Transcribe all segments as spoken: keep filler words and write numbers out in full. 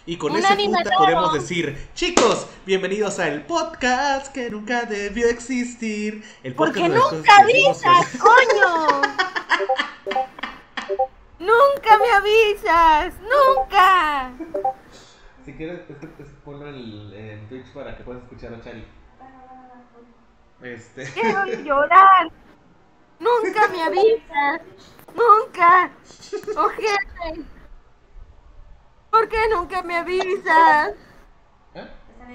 Y con Un ese anime puta raro. podemos decir, chicos, bienvenidos al podcast que nunca debió existir. El podcast Porque donde nosotros nunca decimos que- avisas, coño. Nunca me avisas, nunca. Si quieres, es que es- ponlo en, en Twitch para que puedas escuchar a Chari. Este. Quiero llorar. Nunca me avisas, nunca. Ojete. ¿Por qué nunca me avisas? ¿Eh?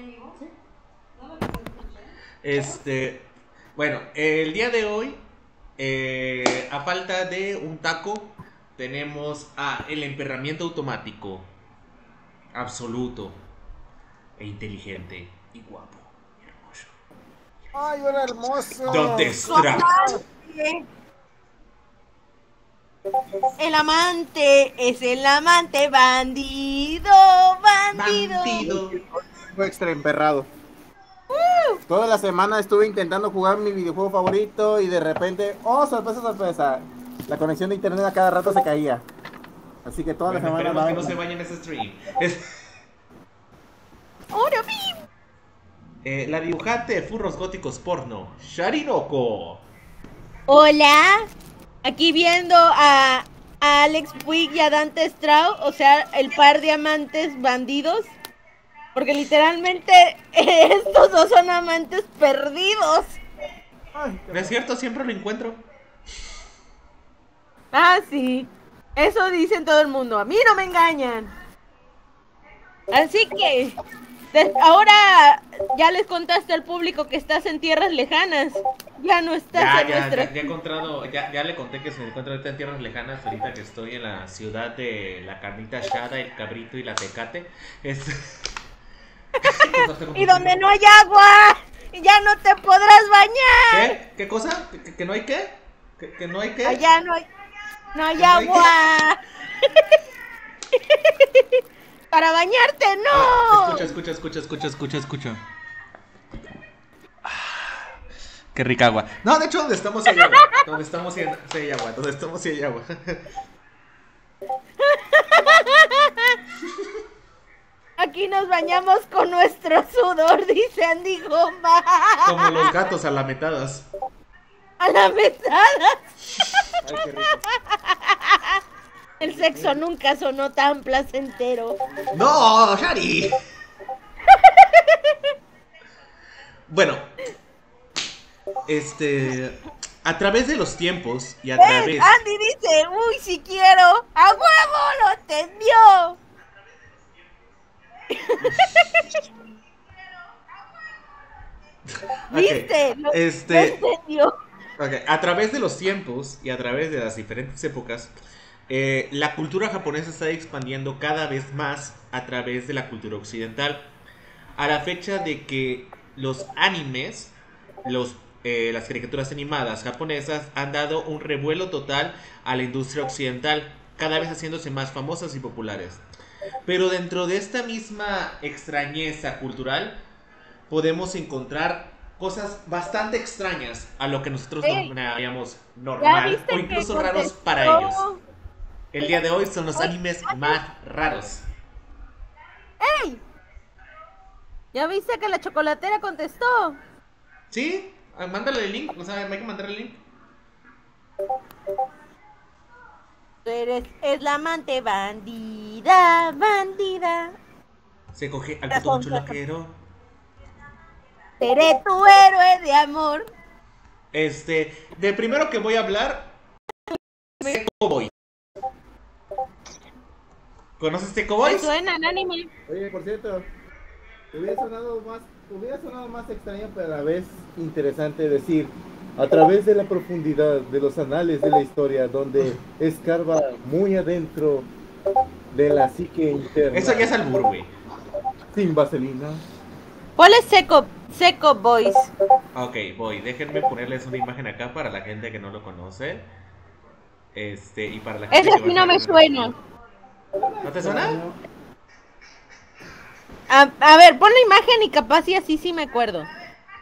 Este. Bueno, el día de hoy, eh, a falta de un taco, tenemos a el emperramiento automático, absoluto, e inteligente, y guapo, y hermoso. ¡Ay, hola hermoso! Don Destruct. El amante es el amante bandido, bandido. Bandido. Fue extra emperrado. Toda la semana estuve intentando jugar mi videojuego favorito y de repente, ¡oh, sorpresa, sorpresa! La conexión de internet a cada rato se caía. Así que toda Bueno, la semana... esperemos que andaba- no se vaya en ese stream. Es- ¡Ahora vi! eh, la dibujante de furros góticos porno, Sharinoko. Hola, aquí viendo a, a Alex Puig y a Dante Strauss, o sea, el par de amantes bandidos, porque literalmente estos dos son amantes perdidos. Ay, qué ¿No es cierto? Siempre lo encuentro. Ah, sí, eso dicen todo el mundo, a mí no me engañan. Así que, des- ahora ya les contaste al público que estás en tierras lejanas, ya no estás Ya, en ya, nuestra... ya, ya he encontrado, ya, ya le conté que se encuentra ahorita en tierras lejanas, ahorita que estoy en la ciudad de la carnita asada, el cabrito y la tecate. Es... Y donde no hay agua, y ya no te podrás bañar. ¿Qué? ¿Qué cosa? ¿Que, que- que no hay qué? ¿Que, que no hay qué? Allá no hay, no hay ¿Que no hay agua. Para bañarte, Ah, no. escucha, escucha, escucha, escucha, escucha, escucha. Ah, qué rica agua. No, de hecho, donde estamos sí hay agua. Donde estamos sí hay sí hay agua. Donde estamos sí hay agua. Aquí nos bañamos con nuestro sudor, dice Andy Gomba. Como los gatos alametadas. A la mesada. Ay, qué rico. El sexo nunca sonó tan placentero. ¡No, Shari! Bueno, este, a través de los tiempos y a ¿Ves? través... Andy dice, uy, si quiero. A huevo lo entendió. Ok, ¿Viste? Lo, este, lo entendió. ok, a través de los tiempos y a través de las diferentes épocas, eh, la cultura japonesa está expandiendo cada vez más a través de la cultura occidental. A la fecha de que los animes, los, eh, las caricaturas animadas japonesas han dado un revuelo total a la industria occidental, cada vez haciéndose más famosas y populares. Pero dentro de esta misma extrañeza cultural podemos encontrar cosas bastante extrañas a lo que nosotros Ey, denominaríamos ¿Ya normal viste o que incluso raros contestó? para ellos. El día de hoy son los animes más raros. ¡Ey! ¿Ya viste que la chocolatera contestó? ¿Sí? Ah, mándale el link, o sea, hay que mandarle el link. Tú eres es la amante bandida, bandida. Se coge al puto mucho loquero. Seré tu héroe de amor. Este, de primero que voy a hablar, Seco Boy. ¿Conoces Seco ¿Te Boys? suena el anime? Oye, por cierto, hubiera sonado más, hubiera sonado más extraño, pero a la vez interesante decir, a través de la profundidad de los anales de la historia, donde escarba muy adentro de la psique interna, Eso ya es albur, güey. sin vaselina. ¿Cuál es Seco, Seco Boys? Ok, voy. Déjenme ponerles una imagen acá para la gente que no lo conoce. Este, y para la gente Ese que sí va a no me saber- suena. ¿No te suena? A, a ver, pon la imagen y capaz y así sí me acuerdo.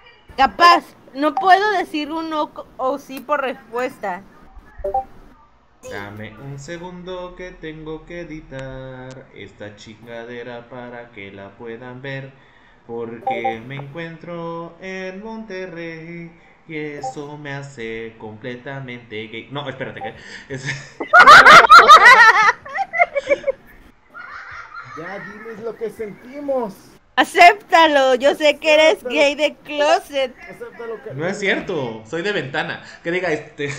Capaz, no puedo decir un no o sí por respuesta. Dame un segundo que tengo que editar esta chingadera para que la puedan ver. Porque me encuentro en Monterrey y eso me hace completamente gay. No, espérate, ¿qué? Es... Ya diles lo que sentimos. Acéptalo, yo sé que eres gay de closet. Acéptalo que... No es cierto, soy de ventana. Que diga este.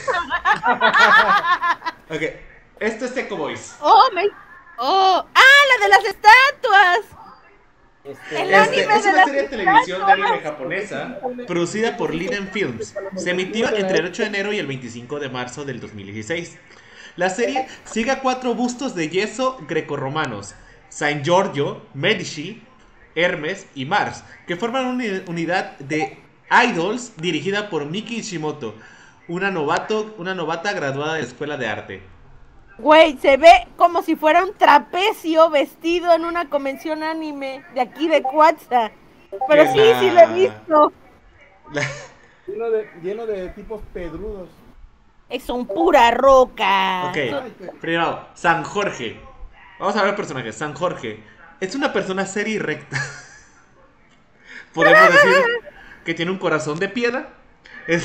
Ok, esto es Echo Boys. Oh, me... oh, ah, la de las estatuas. Este, El Este, anime es de una las serie de televisión de anime estatuas. japonesa producida por Liden Films. Se emitió entre el ocho de enero y el veinticinco de marzo del dos mil dieciséis. La serie sigue a cuatro bustos de yeso grecorromanos: San Giorgio, Medici, Hermes y Mars, que forman una unidad de idols dirigida por Miki Ishimoto, una, novato, una novata graduada de la escuela de arte. Güey, se ve como si fuera un trapecio vestido en una convención anime de aquí de Quatsa. Pero Que sí, la- sí lo he visto. La- lleno, de, lleno de tipos pedrudos. Es son pura roca. Ok, primero, San Jorge. Vamos a ver personajes. San Jorge es una persona seria y recta. Podemos decir que tiene un corazón de piedra. Es...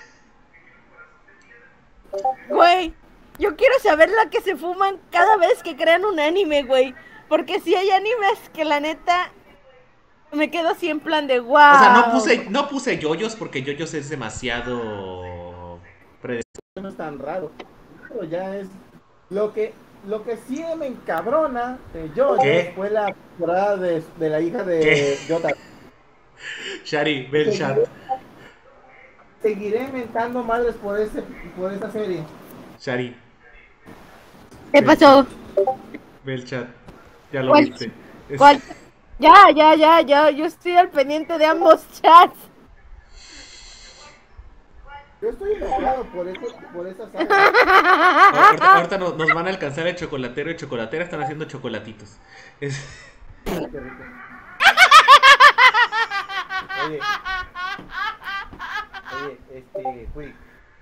Güey, yo quiero saber la que se fuman cada vez que crean un anime, güey. Porque si hay animes que la neta me quedo así en plan de wow. O sea, no puse, no puse yoyos porque yoyos es demasiado predecible. No es tan raro. Pero ya es lo que lo que sí me encabrona de yo ¿Qué? fue la temporada de, de la hija de ¿Qué? Yota. Shari, ve el chat. Seguiré mentando madres por ese por esa serie. Shari, ¿Qué pasó? ve el chat. Ya lo ¿Cuál? viste. Es- ¿Cuál? Ya, ya, ya, ya. Yo estoy al pendiente de ambos chats. Yo estoy enojado por eso, por esa saga. Ahorita, ahorita nos, nos van a alcanzar el chocolatero y chocolatera. Están haciendo chocolatitos. Es- Qué rico. Oye, oye, este, güey.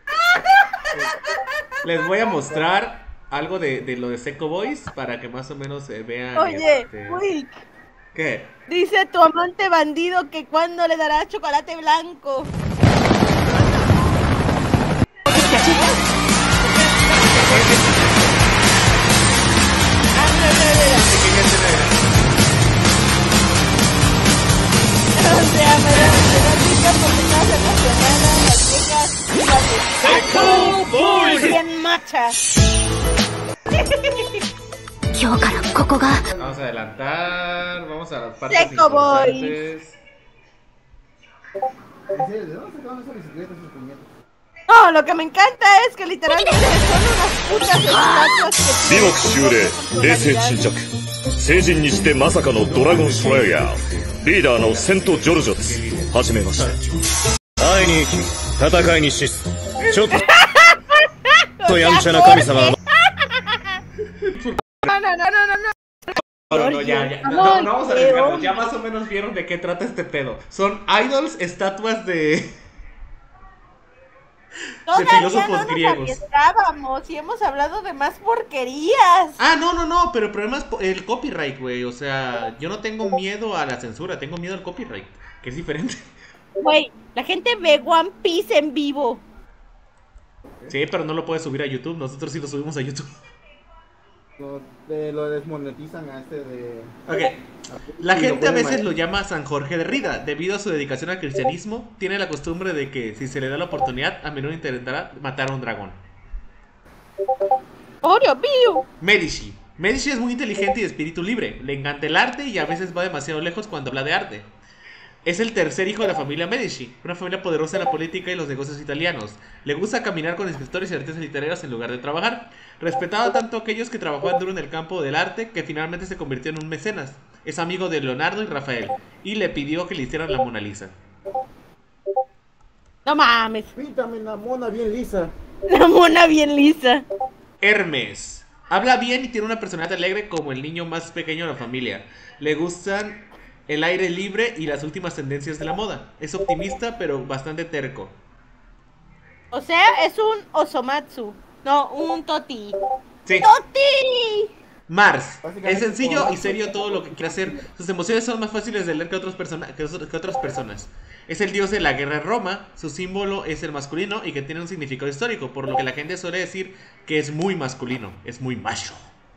Les voy a mostrar algo de, de lo de Seco Boys para que más o menos eh, vean. Oye, este- uy, ¿Qué? dice tu amante bandido que cuando le dará chocolate blanco. O sea, me da me da risa porque me hace emocionar a las viejas bien machas. 今日からここが Vamos a adelantar. Vamos a las partes Seco Boys. importantes. En serio, ¿de dónde sacaron esas bicicletas esos puñetos? No, lo que me encanta es que literalmente son unas putas estatuas que 美目修霊冷静沈着成人にしてまさかのドラゴンスライヤーリーダーのセント・ジョルジョですはじめまして会いに行き戦いに死すちょっとやんちゃな神様は No, no, no, no, no, no. No, no, no, ya, ya. No, no, no vamos a arriesgarnos. Ya más o menos vieron de qué trata este pedo. Son idols, estatuas de. Todavía filósofos no nos griegos. arriesgábamos y hemos hablado de más porquerías. Ah, no, no, no, pero el problema es po- el copyright, güey. O sea, yo no tengo miedo a la censura, tengo miedo al copyright, que es diferente. Güey, la gente ve One Piece en vivo. Sí, pero no lo puedes subir a YouTube. Nosotros sí lo subimos a YouTube. Lo, de, lo desmonetizan a este de... Ok. La Y lo gente a ponen veces mal. lo llama San Jorge de Rida. Debido a su dedicación al cristianismo, tiene la costumbre de que, si se le da la oportunidad, a menudo intentará matar a un dragón. Oreo, Biu. Medici. Medici es muy inteligente y de espíritu libre. Le encanta el arte y a veces va demasiado lejos cuando habla de arte. Es el tercer hijo de la familia Medici, una familia poderosa en la política y los negocios italianos. Le gusta caminar con escritores y artistas literarios en lugar de trabajar. Respetaba tanto a aquellos que trabajaban duro en el campo del arte que finalmente se convirtió en un mecenas. Es amigo de Leonardo y Rafael y le pidió que le hicieran la Mona Lisa. No mames. Píntame una mona bien lisa. La mona bien lisa. Hermes. Habla bien y tiene una personalidad alegre como el niño más pequeño de la familia. Le gustan el aire libre y las últimas tendencias de la moda. Es optimista pero bastante terco. O sea, es un Osomatsu. No, un toti. Sí. ¡Toti! Mars. Básicamente, Es sencillo como- y serio todo lo que quiere hacer. Sus emociones son más fáciles de leer que, otros persona- que, os- que otras personas. Es el dios de la guerra en Roma. Su símbolo es el masculino y que tiene un significado histórico. Por lo que la gente suele decir que es muy masculino. Es muy macho.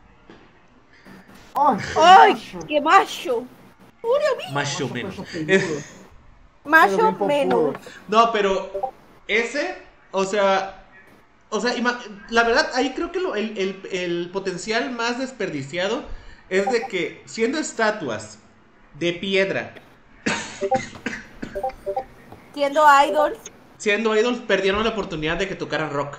¡Ay! ¡Ay! ¡Qué macho! Macho menos. Peso peludo. Macho Pero bien menos. popular. No, pero ese, o sea, o sea, ima- la verdad, ahí creo que lo- el, el- el potencial más desperdiciado es de que siendo estatuas de piedra, Siendo idols. siendo idols, perdieron la oportunidad de que tocaran rock.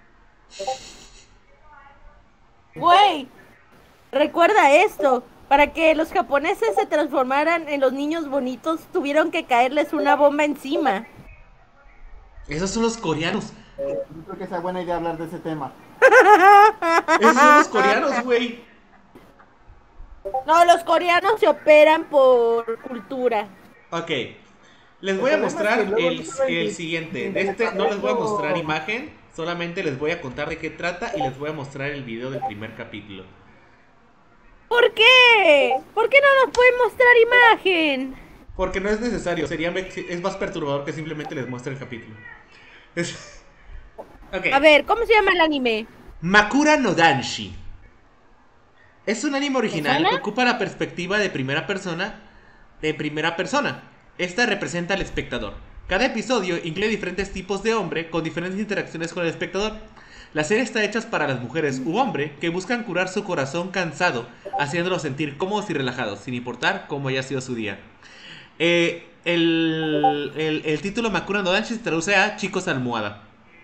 Güey, recuerda esto. Para que los japoneses se transformaran en los niños bonitos, tuvieron que caerles una bomba encima. Esos son los coreanos. Eh, no creo que sea buena idea hablar de ese tema. Esos son los coreanos, güey. No, los coreanos se operan por cultura. Ok. Les voy a El problema mostrar es que luego el, no saben el ni- siguiente. ni De este no les voy a interpretarlo. mostrar imagen, solamente les voy a contar de qué trata y les voy a mostrar el video del primer capítulo. ¿Por qué? ¿Por qué no nos pueden mostrar imagen? Porque no es necesario, sería es más perturbador que simplemente les muestre el capítulo. Es- Ok. A ver, ¿cómo se llama el anime? Makura no Danshi. Es un anime original suena? que ocupa la perspectiva de primera persona, de primera persona. Esta representa al espectador. Cada episodio incluye diferentes tipos de hombre con diferentes interacciones con el espectador. La serie está hecha para las mujeres u hombres que buscan curar su corazón cansado, haciéndolos sentir cómodos y relajados, sin importar cómo haya sido su día. Eh, el, el, el título Makura no Danshi se traduce a Chicos Almohada.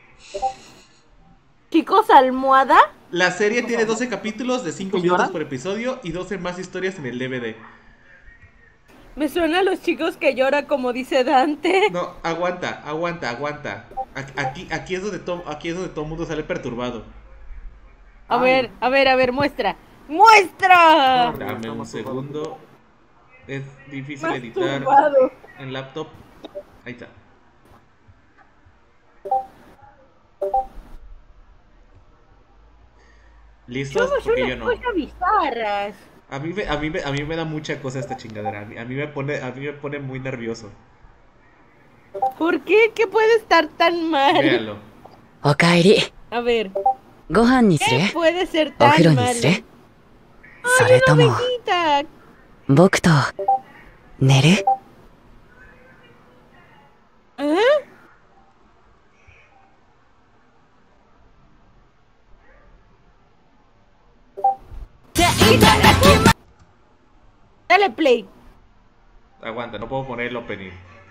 Chicos, almohada. La serie tiene doce capítulos de cinco ¿Y minutos lloran? por episodio y doce más historias en el D V D. Me suena a los chicos que lloran como dice Dante. No, aguanta, aguanta, aguanta. A- Aquí, aquí es donde todo, aquí es donde todo el mundo sale perturbado. A Ay. ver, a ver, a ver, muestra. ¡Muestra! Dame un segundo. Es difícil editar Masturbado. en laptop. Ahí está. ¿Listos? Somos Porque yo unas no. cosas bizarras. A mí, me, a, mí me, a mí me da mucha cosa esta chingadera. A mí, a mí me pone, a mí me pone muy nervioso. ¿Por qué? ¿Qué puede estar tan mal? Véanlo. おかえり。 A ver, ご飯にする ¿qué puede ser お風呂 tan に mal? するそれとも、 Ovejita. 僕と、寝る ¿Eh? Dale play. Aguanta, no puedo poner el opening.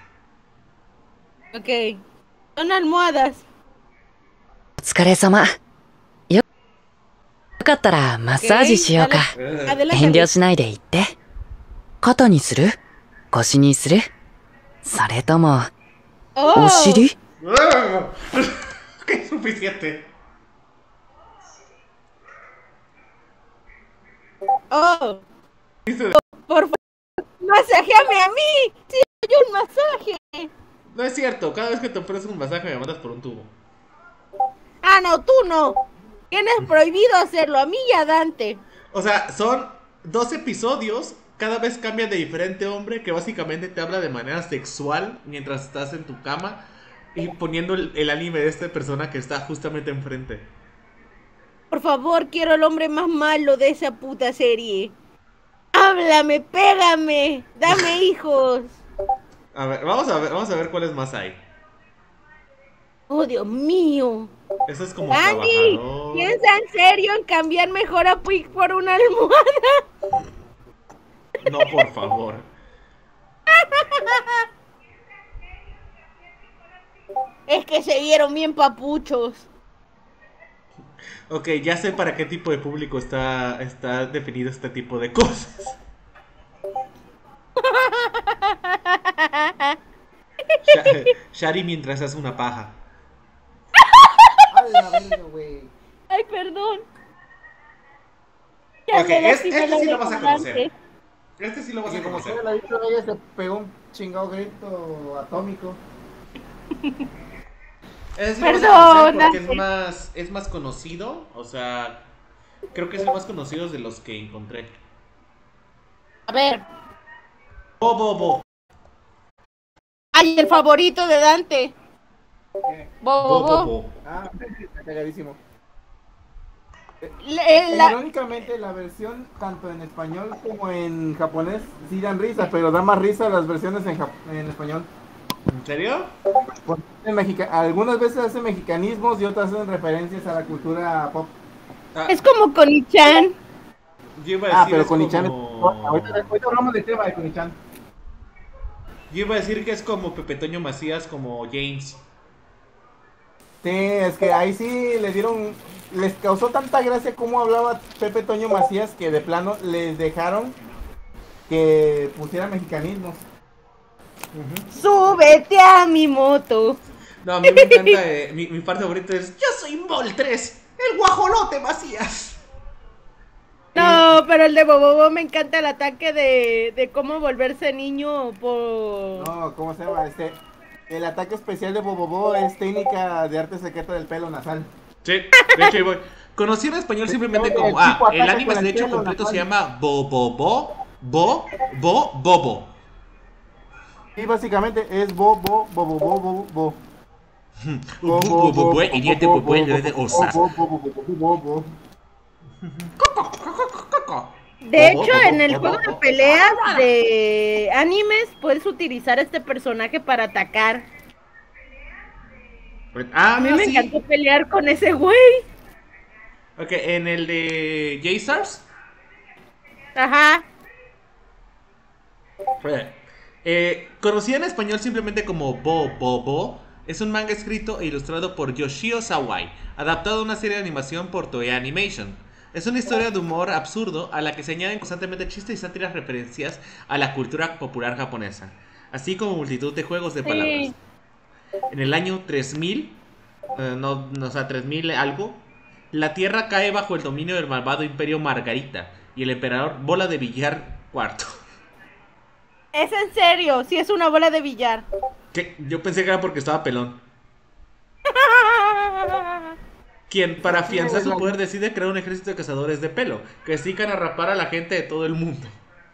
Ok. Son almohadas. お疲れ様。よ、よかったらマッサージしようか。 Eh, 遠 Adelante. 慮しないで言って。肩にする腰にするそれとも、 Oh. お尻 Ok, suficiente. Oh. Dice- Por favor, masajeame a mí. Sí, hay un masaje. No es cierto, cada vez que te ofrezco un masaje me mandas por un tubo. Ah, no, tú no. Tienes prohibido hacerlo, a mí y a Dante. O sea, son dos episodios, cada vez cambia de diferente hombre que básicamente te habla de manera sexual mientras estás en tu cama y poniendo el, el anime de esta persona que está justamente enfrente. Por favor, quiero el hombre más malo de esa puta serie. Háblame, pégame, dame hijos. A ver, vamos a ver, vamos a ver cuáles más hay. Oh, Dios mío. Eso es como Andy, trabajador. piensa en serio en cambiar mejor a Puig por una almohada. No, por favor. Es que se vieron bien papuchos. Ok, ya sé para qué tipo de público está, está definido este tipo de cosas. Sha- Shari mientras hace una paja. A la verga, güey. Ay, perdón. Ya Ok, me es- lastimé este la sí lo vas a oreja, conocer. Dante. Este sí lo vas Y a como conocer. se le ha dicho, ella se pegó un chingado grito atómico. Ese sí lo vas a conocer Perdóname. porque es más, es más conocido. O sea, creo que es el más conocido de los que encontré. A ver. Bo, bo, bo. Ay, el favorito de Dante. ¿Qué? Bo, Bo, bo, bo, bo. bo. Ah, está cagadísimo. Le- la- Irónicamente, la versión tanto en español como en japonés sí dan risa, pero da más risa las versiones en, jap- en español. ¿En serio? Porque en Mexica- algunas veces hacen mexicanismos y otras hacen referencias a la cultura pop. Ah, Es como Konichan. yo iba a Ah, decir pero es Konichan es... como... Ahorita, ahorita hablamos del tema de Konichan. Yo iba a decir que es como Pepe Toño Macías, como James. Sí, es que ahí sí le dieron... Les causó tanta gracia cómo hablaba Pepe Toño Macías que de plano les dejaron que pusiera mexicanismos. Súbete a mi moto. No, a mí me encanta, eh, mi, mi parte favorita es Yo soy Mol tres, el guajolote Macías. No, pero el de Bobobo me encanta el ataque de, de cómo volverse niño por... No, ¿cómo se llama? Este, el ataque especial de Bobobo es técnica de arte secreto del pelo nasal. Sí, de hecho ahí voy. Conocí en español simplemente como... Ah, el anime de hecho completo se llama Bo, Bo, Bo, Bo, Bo, Bobo. Y básicamente es bo, bo, bo, bo, bo, bo, bo. Bo, bo, bo, bo, y diente, bo, bo, y diente, osas. Bo, bo, bo, bo, bo, bo, bo. De Bobo, hecho, bobo, en el bobo, juego de bobo. peleas de animes puedes utilizar a este personaje para atacar. Ah, A mí me sí. encantó pelear con ese güey. Ok, en el de J-Stars. Ajá. Eh, conocida en español simplemente como Bo Bo Bo, es un manga escrito e ilustrado por Yoshio Sawai, adaptado a una serie de animación por Toei Animation. Es una historia de humor absurdo a la que se añaden constantemente chistes y sátiras referencias a la cultura popular japonesa, así como multitud de juegos de palabras. Sí. En el año tres mil, eh, no, no, o sea, tres mil algo, la Tierra cae bajo el dominio del malvado Imperio Margarita y el emperador Bola de Billar cuarto. Es en serio, sí es una bola de billar. ¿Qué? Yo pensé que era porque estaba pelón. Quien, para afianzar su poder, decide crear un ejército de cazadores de pelo que se dedican a rapar a la gente de todo el mundo.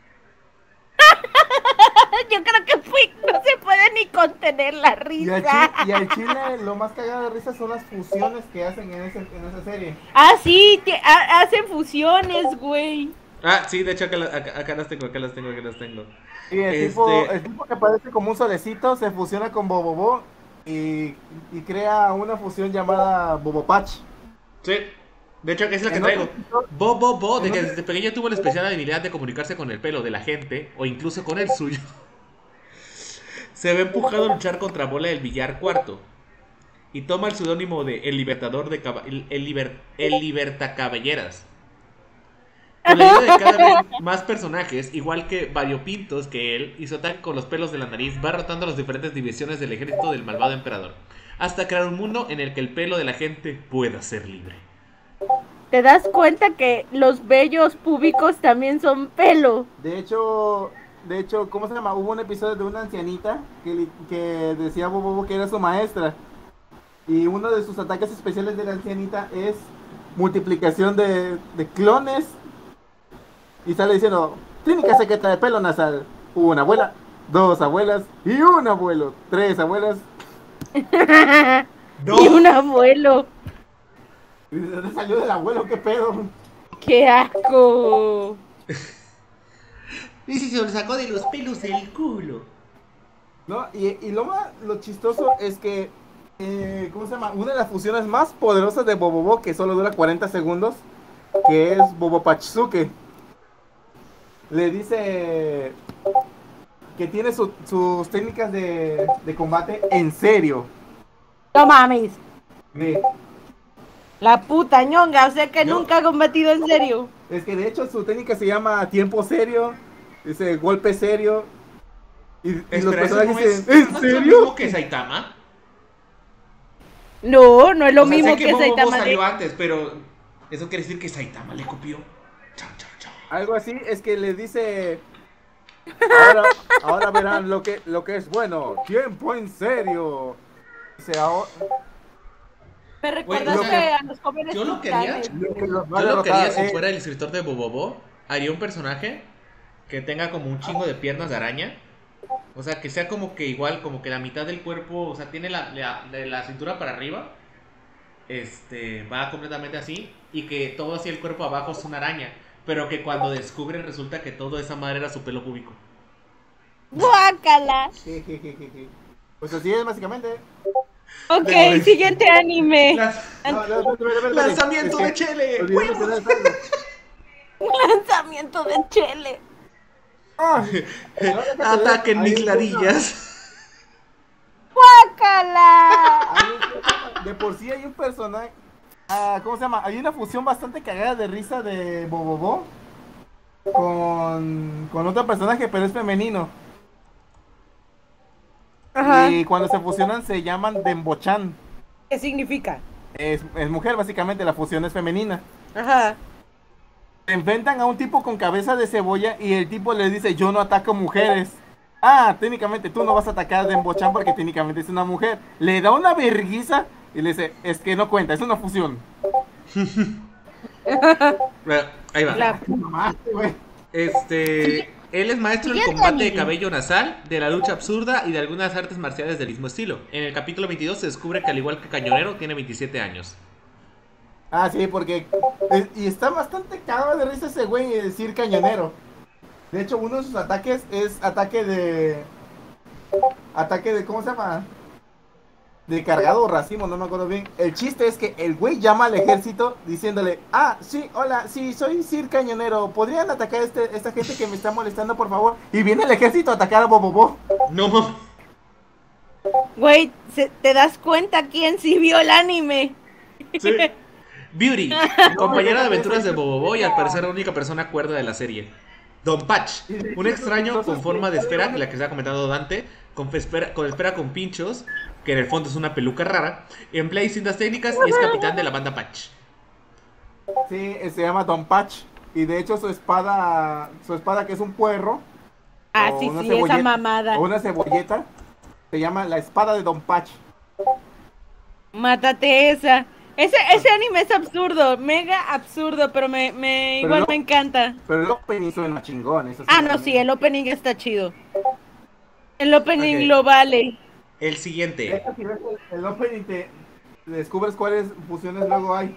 Yo creo que fui, no se puede ni contener la Y al, risa. chile, y al chile lo más cagado de risa son las fusiones que hacen en, ese, en esa serie. Ah, sí, que ha- hacen fusiones, güey. Ah, sí, de hecho acá, la- acá, acá las tengo, acá las tengo, acá las tengo. Y el, Este- tipo, el tipo que parece como un solecito se fusiona con Bobobo y, y crea una fusión llamada Bobopatch. Sí, de hecho es la que En traigo. otro- Bo, Bo, Bo, de en que otro- desde pequeño tuvo la especial habilidad de comunicarse con el pelo de la gente o incluso con el suyo. Se ve empujado a luchar contra Bola del Billar cuarto y toma el seudónimo de El Libertador de Caba- el, el, liber- el Libertacaballeras. Con la ayuda de cada vez más personajes, igual que variopintos que él, y su ataque con los pelos de la nariz, va rotando las diferentes divisiones del ejército del malvado emperador, hasta crear un mundo en el que el pelo de la gente pueda ser libre. ¿Te das cuenta que los vellos púbicos también son pelo? De hecho, de hecho, ¿cómo se llama? Hubo un episodio de una ancianita que, li- que decía a Bobobo que era su maestra. Y uno de sus ataques especiales de la ancianita es multiplicación de, de clones. Y sale diciendo, técnica secreta de pelo nasal. Una abuela, dos abuelas y un abuelo. Tres abuelas. ¡No! Y un abuelo. ¿Y de dónde salió del abuelo? ¿Qué pedo? ¡Qué asco! Y si se lo sacó de los pelos del culo. ¿No? Y, y lo más lo chistoso es que, eh, ¿cómo se llama? Una de las fusiones más poderosas de Bobobo, que solo dura cuarenta segundos, que es Bobopatsuke. Le dice que tiene su- sus técnicas de, de combate en serio. No mames. Ve, La puta ñonga, o sea que No. nunca ha combatido en serio. es que de hecho su técnica se llama tiempo serio, dice golpe serio. Y, y los Espera, ¿eso personajes no es, dicen, ¿en ¿no es lo serio? mismo que Saitama? No, no es lo O sea, mismo sé que, que Bobo Bo Saitama. salió antes, pero eso quiere decir que Saitama le copió. Chao, chao, chao. Algo así, es que le dice, ahora, ahora verán lo que, lo que es bueno, tiempo en serio. Dice, ahora, Me recordaste Güey, o sea, a los jóvenes yo lo quería. titanes. Los Yo va a lo derrotar, quería si eh. fuera el escritor de Bobobo. Haría un personaje que tenga como un chingo de piernas de araña. O sea, que sea como que igual, como que la mitad del cuerpo, o sea, tiene la, la, de la cintura para arriba. Este, va completamente así. Y que todo así el cuerpo abajo es una araña. Pero que cuando descubren resulta que todo esa madre era su pelo púbico. ¡Guácala! Jejejeje. Pues así es, básicamente. Ok, De- siguiente anime. Las- No, no, espérate, espérate, espérate. Lanzamiento Es de que Chele. olvidé ¡Huevos! mencionar algo. Lanzamiento de Chele. Ay, Ataquen Hay mis un- ladillas. ¡Guácala! hay un- De por sí hay un personaje. Ah, ¿cómo se llama? Hay una fusión bastante cagada de risa de Bobobo con, con otro personaje, pero es femenino. Ajá. Y cuando se fusionan se llaman Dembochan. ¿Qué significa? Es, es mujer, básicamente, la fusión es femenina. Ajá. Se enfrentan a un tipo con cabeza de cebolla y el tipo le dice, yo no ataco mujeres. Ah, técnicamente tú no vas a atacar a Dembochan porque técnicamente es una mujer. Le da una verguiza y le dice, es que no cuenta, es una fusión. Bueno, ahí va. La- Mamaste, güey. Este, él es maestro del Siguiente combate de anime. cabello nasal, de la lucha absurda y de algunas artes marciales del mismo estilo. En el capítulo veintidós se descubre que al igual que Cañonero tiene veintisiete años. Ah, sí, porque... es- y está bastante cagado de risa ese güey de decir cañonero. De hecho, uno de sus ataques es ataque de... Ataque de... ¿Cómo se llama? De cargado o racimo, no me acuerdo bien. El chiste es que el güey llama al ejército diciéndole, ah, sí, hola, sí, soy Sir Cañonero, ¿podrían atacar a este, esta gente que me está molestando, por favor? Y viene el ejército a atacar a Bobobo. No, Güey, se- ¿te das cuenta quién sí vio el anime? sí. Beauty, compañera de aventuras de Bobobo y al parecer la única persona cuerda de la serie. Don Patch, un extraño con forma de esfera, que la que se ha comentado Dante, con esfera, con esfera con pinchos, que en el fondo es una peluca rara, emplea distintas técnicas y es capitán de la banda Patch. Sí, eh, se llama Don Patch. Y de hecho su espada, su espada que es un puerro, Ah, o sí, una sí, esa cebolleta- mamada. o una cebolleta, se llama la espada de Don Patch. Mátate esa. Ese, ese anime es absurdo, mega absurdo, pero me, me Pero igual no- me encanta. Pero el opening suena chingón, eso sí. Ah, no, sí, el opening está chido. El opening Ok. lo vale. El De siguiente, hecho, si ves el, el opening te descubres cuáles fusiones luego hay.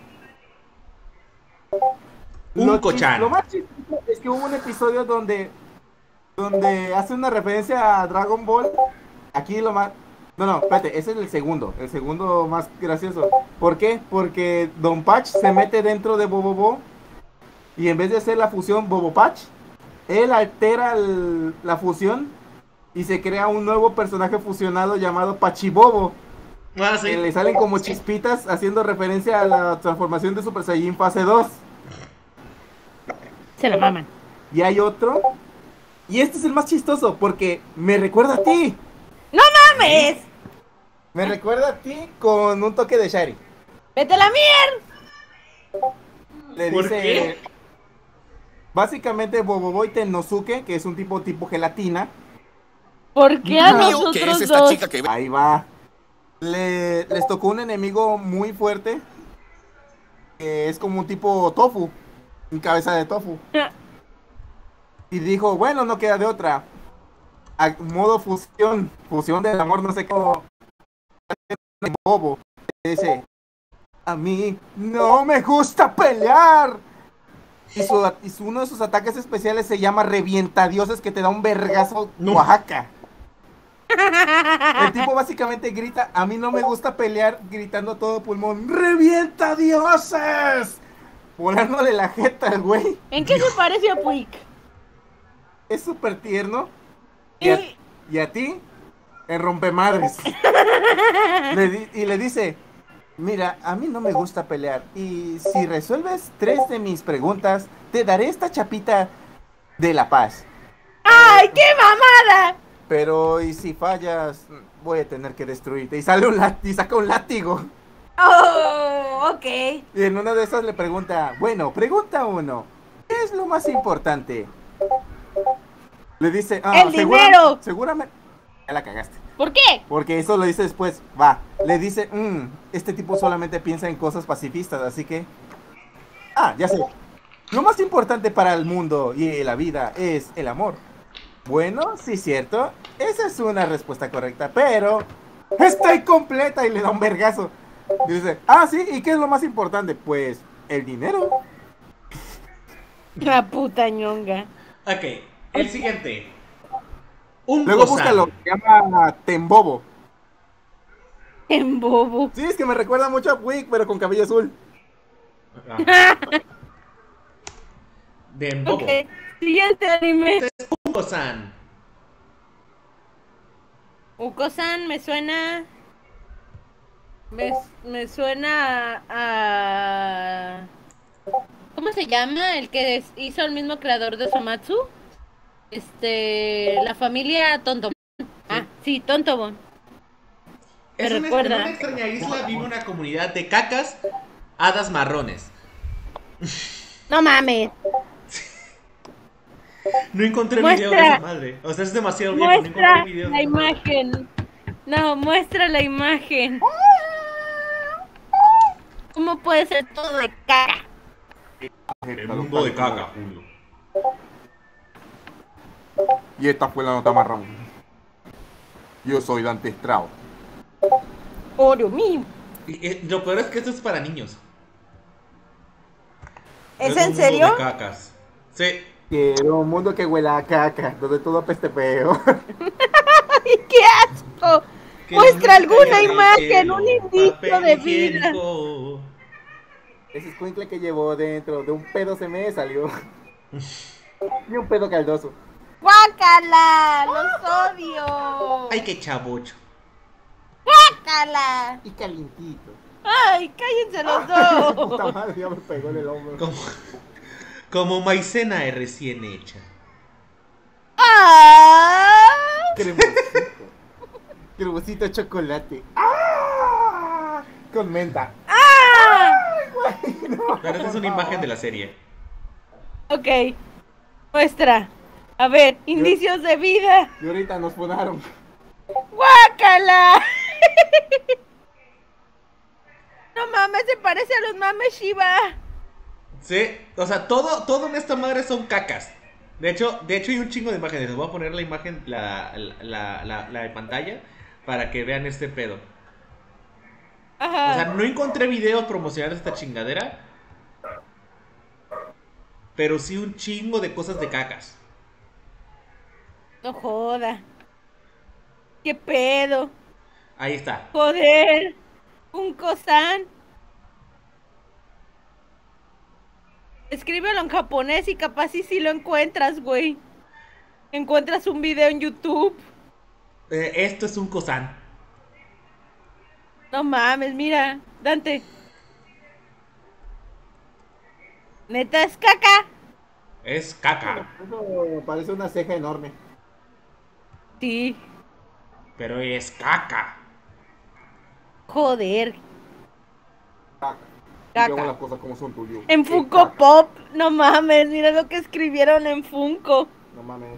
Un Lo Cochan. chis- Lo más chistoso es que hubo un episodio donde donde hace una referencia a Dragon Ball. Aquí lo más... No, no, espérate, ese es el segundo, el segundo más gracioso. ¿Por qué? Porque Don Patch se mete dentro de Bobobo y en vez de hacer la fusión Bobo Patch, él altera el- la fusión y se crea un nuevo personaje fusionado llamado Pachibobo. ah, sí. Que le salen como chispitas haciendo referencia a la transformación de Super Saiyajin fase dos. Se la maman. Y hay otro. Y este es el más chistoso porque me recuerda a ti. ¡No mames! Me recuerda a ti con un toque de Shari. ¡Vete a la mierda! Le ¿Por dice... qué? Básicamente Boboboy Tenosuke, que es un tipo tipo gelatina. ¿Por qué a Mío, nosotros dos? Ahí va. Le, les tocó un enemigo muy fuerte. Que es como un tipo tofu. Un cabeza de tofu. Y dijo, bueno, no queda de otra. A modo fusión. Fusión del amor, no sé cómo. Bobo. Dice, a mí no me gusta pelear. Y, su, y su- uno de sus ataques especiales se llama Revientadioses, que te da un vergazo No. Oaxaca. El tipo básicamente grita, a mí no me gusta pelear, gritando a todo pulmón, ¡Revienta dioses! Volándole la jeta al güey. ¿En qué se parece a Puig? Es súper tierno. Y a, Y- y a ti, en rompemadres. Le di- y le dice, mira, a mí no me gusta pelear. Y si resuelves tres de mis preguntas, te daré esta chapita de la paz. ¡Ay, qué mamada! Pero, y si fallas, voy a tener que destruirte. Y sale un lat- y saca un látigo. Oh, ok. Y en una de esas le pregunta, bueno, pregunta uno, ¿qué es lo más importante? Le dice, ah, ¡El dinero! Seguramente, ya la cagaste. ¿Por qué? Porque eso lo dice después. Va, le dice, mmm, este tipo solamente piensa en cosas pacifistas, así que... Ah, ya sé. Lo más importante para el mundo y la vida es el amor. Bueno, sí, cierto. Esa es una respuesta correcta, pero... ¡Estoy completa! Y le da un vergazo. Y dice, ah, sí, ¿y qué es lo más importante? Pues, el dinero. La puta ñonga. Ok, el siguiente. Un Luego Kosan. búscalo, se llama Tembobo. En bobo. Sí, es que me recuerda mucho a Wick, pero con cabello azul. Ah. De Bobo. Ok, siguiente anime. Un Kosan. Uko-san me suena... Me, me suena a, a... ¿Cómo se llama? El que es- hizo el mismo creador de Somatsu. Este... La familia Tontomon. Ah, sí, Tontomon. Me Es una, en recuerda. una extraña isla vive una comunidad de cacas, hadas marrones. No mames. No encontré Muestra- video de esa madre. O sea, es demasiado viejo. No Muestra encontré video. la imagen. No, muestra la imagen. ¿Cómo puede ser todo de caca? El mundo de caca, Julio. Y esta fue la nota marrón. Yo soy Dante Strauss. Oh, Dios mío. Y, eh, lo peor es que esto es para niños. ¿Es un en mundo serio? de cacas. Sí. Quiero un mundo que huela a caca, donde todo apeste feo. ¡Ay, qué asco! Que Muestra la música alguna del imagen, cielo, un indicio papel de vida. higiénico. Ese escuincle que llevó dentro de un pedo se me salió. Y un pedo caldoso. ¡Guácala! ¡Los odio! Ay, qué chabocho. ¡Guácala! Y calientito. ¡Ay, cállense los Puta dos! madre, ya me pegó en el hombro. Como, como maicena recién hecha. ¡Ah! Cremosito. Cremosito de chocolate. ¡Ah! Con menta. ¡Ah! Pero esta es una imagen de la serie. Ok. Muestra. A ver, indicios de vida. Y ahorita nos funaron. ¡Guácala! No mames, se parece a los mames Shiba. Sí, o sea, todo, todo en esta madre son cacas. De hecho, de hecho hay un chingo de imágenes. Les voy a poner la imagen, la, la, la, la de pantalla, para que vean este pedo. Ajá. O sea, no encontré videos promocionales de esta chingadera, pero sí un chingo de cosas de cacas. No joda. ¿Qué pedo? Ahí está. Joder. Un Kosan. Escríbelo en japonés y capaz si sí lo encuentras, güey. Encuentras un video en YouTube. Eh, esto es un Kosan. No mames, mira, Dante. ¿Neta es caca? Es caca, Eso parece una ceja enorme. Sí. pero es caca. Joder. Caca. Caca. Digamos las cosas como son tuyos. En Funko Pop. No mames, mira lo que escribieron en Funko. No mames.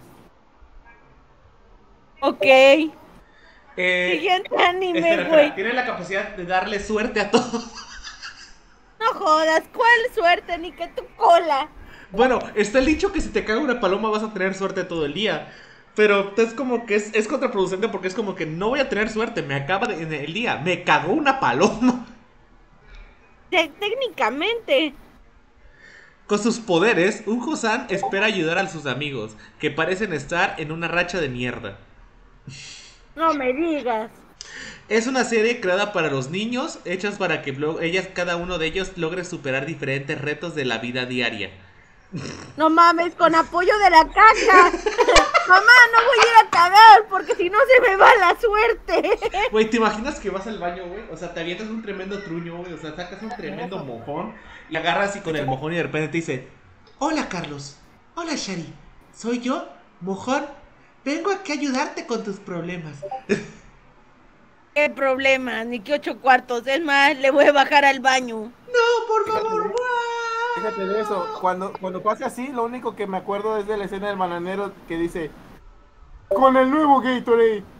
Ok. Eh, Siguiente espera, anime, espera, güey. tiene la capacidad de darle suerte a todos. No jodas, ¿cuál suerte? Ni que tu cola. Bueno, está el dicho que si te caga una paloma vas a tener suerte todo el día. Pero es como que es, es contraproducente porque es como que no voy a tener suerte. Me acaba de, en el día. Me cagó una paloma. Te- técnicamente. Con sus poderes, un Kosan espera ayudar a sus amigos, que parecen estar en una racha de mierda. No me digas. Es una serie creada para los niños, hechas para que lo- ellas, cada uno de ellos logre superar diferentes retos de la vida diaria. No mames, con apoyo de la caca. Mamá, no voy a ir a cagar porque si no se me va la suerte. Güey, ¿te imaginas que vas al baño, güey? O sea, te avientas un tremendo truño, güey. O sea, sacas un tremendo mojón y agarras y con el mojón y de repente te dice: Hola, Carlos. Hola, Shari. ¿Soy yo, mojón? Vengo aquí a ayudarte con tus problemas. ¿Qué problema? Ni que ocho cuartos. Es más, le voy a bajar al baño. No, por favor, guau. Fíjate de eso, cuando, cuando pase así, lo único que me acuerdo es de la escena del bananero que dice: con el nuevo Gatorade,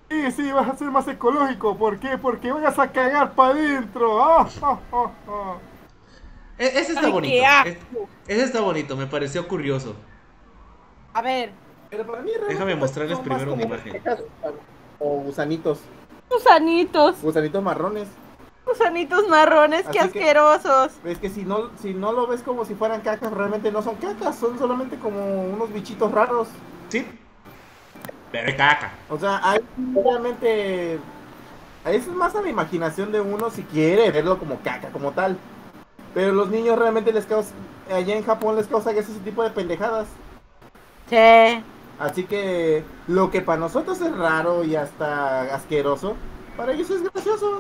Sí, sí, vas a ser más ecológico. ¿Por qué? Porque vas a cagar para adentro. Ah, ah, ah, ah. E- ese está Ay, bonito. qué asco. Es- ese está bonito, me pareció curioso. A ver, Pero para mí realmente Déjame son mostrarles más primero una como imagen. cacas O gusanitos. gusanitos, Gusanitos marrones. gusanitos marrones, qué Así que- asquerosos. Es que si no, si no lo ves como si fueran cacas, realmente no son cacas, son solamente como unos bichitos raros. ¿Sí? Pero caca. O sea, hay realmente... Eso es más a la imaginación de uno si quiere verlo como caca, como tal. Pero los niños realmente les causa... Allá en Japón les causa ese tipo de pendejadas. Sí. Así que lo que para nosotros es raro y hasta asqueroso, para ellos es gracioso.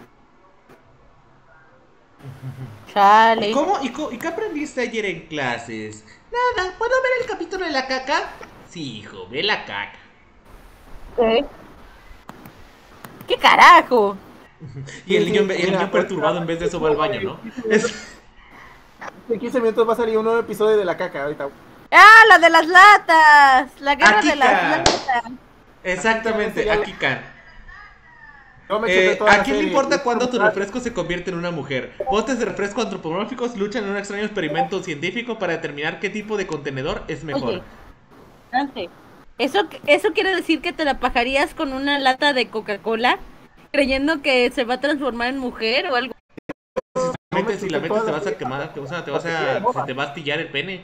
Chale. ¿Cómo? ¿Y, co- ¿Y qué aprendiste ayer en clases? Nada, ¿puedo ver el capítulo de la caca? Sí, hijo, ve la caca. ¿Qué? ¿Qué carajo? Y el Sí, niño, sí, el mira, niño perturbado en vez de eso va al baño, ¿no? Es- En quince minutos va a salir un nuevo episodio de la caca ahorita. Ah, la de las latas. La guerra de las Akika. latas. Exactamente, aquí can. Yo me Eh, chuté toda la ¿A quién le serie. importa cuando tu refresco se convierte en una mujer? Botes de refresco antropomórficos luchan en un extraño experimento científico para determinar qué tipo de contenedor es mejor. Oye, Dante, ¿eso, ¿eso quiere decir que te la pajarías con una lata de Coca-Cola creyendo que se va a transformar en mujer o algo? Realmente, si la chuté metes toda te la vas a serie. quemar, te, o sea, te vas a, se te va a astillar el pene.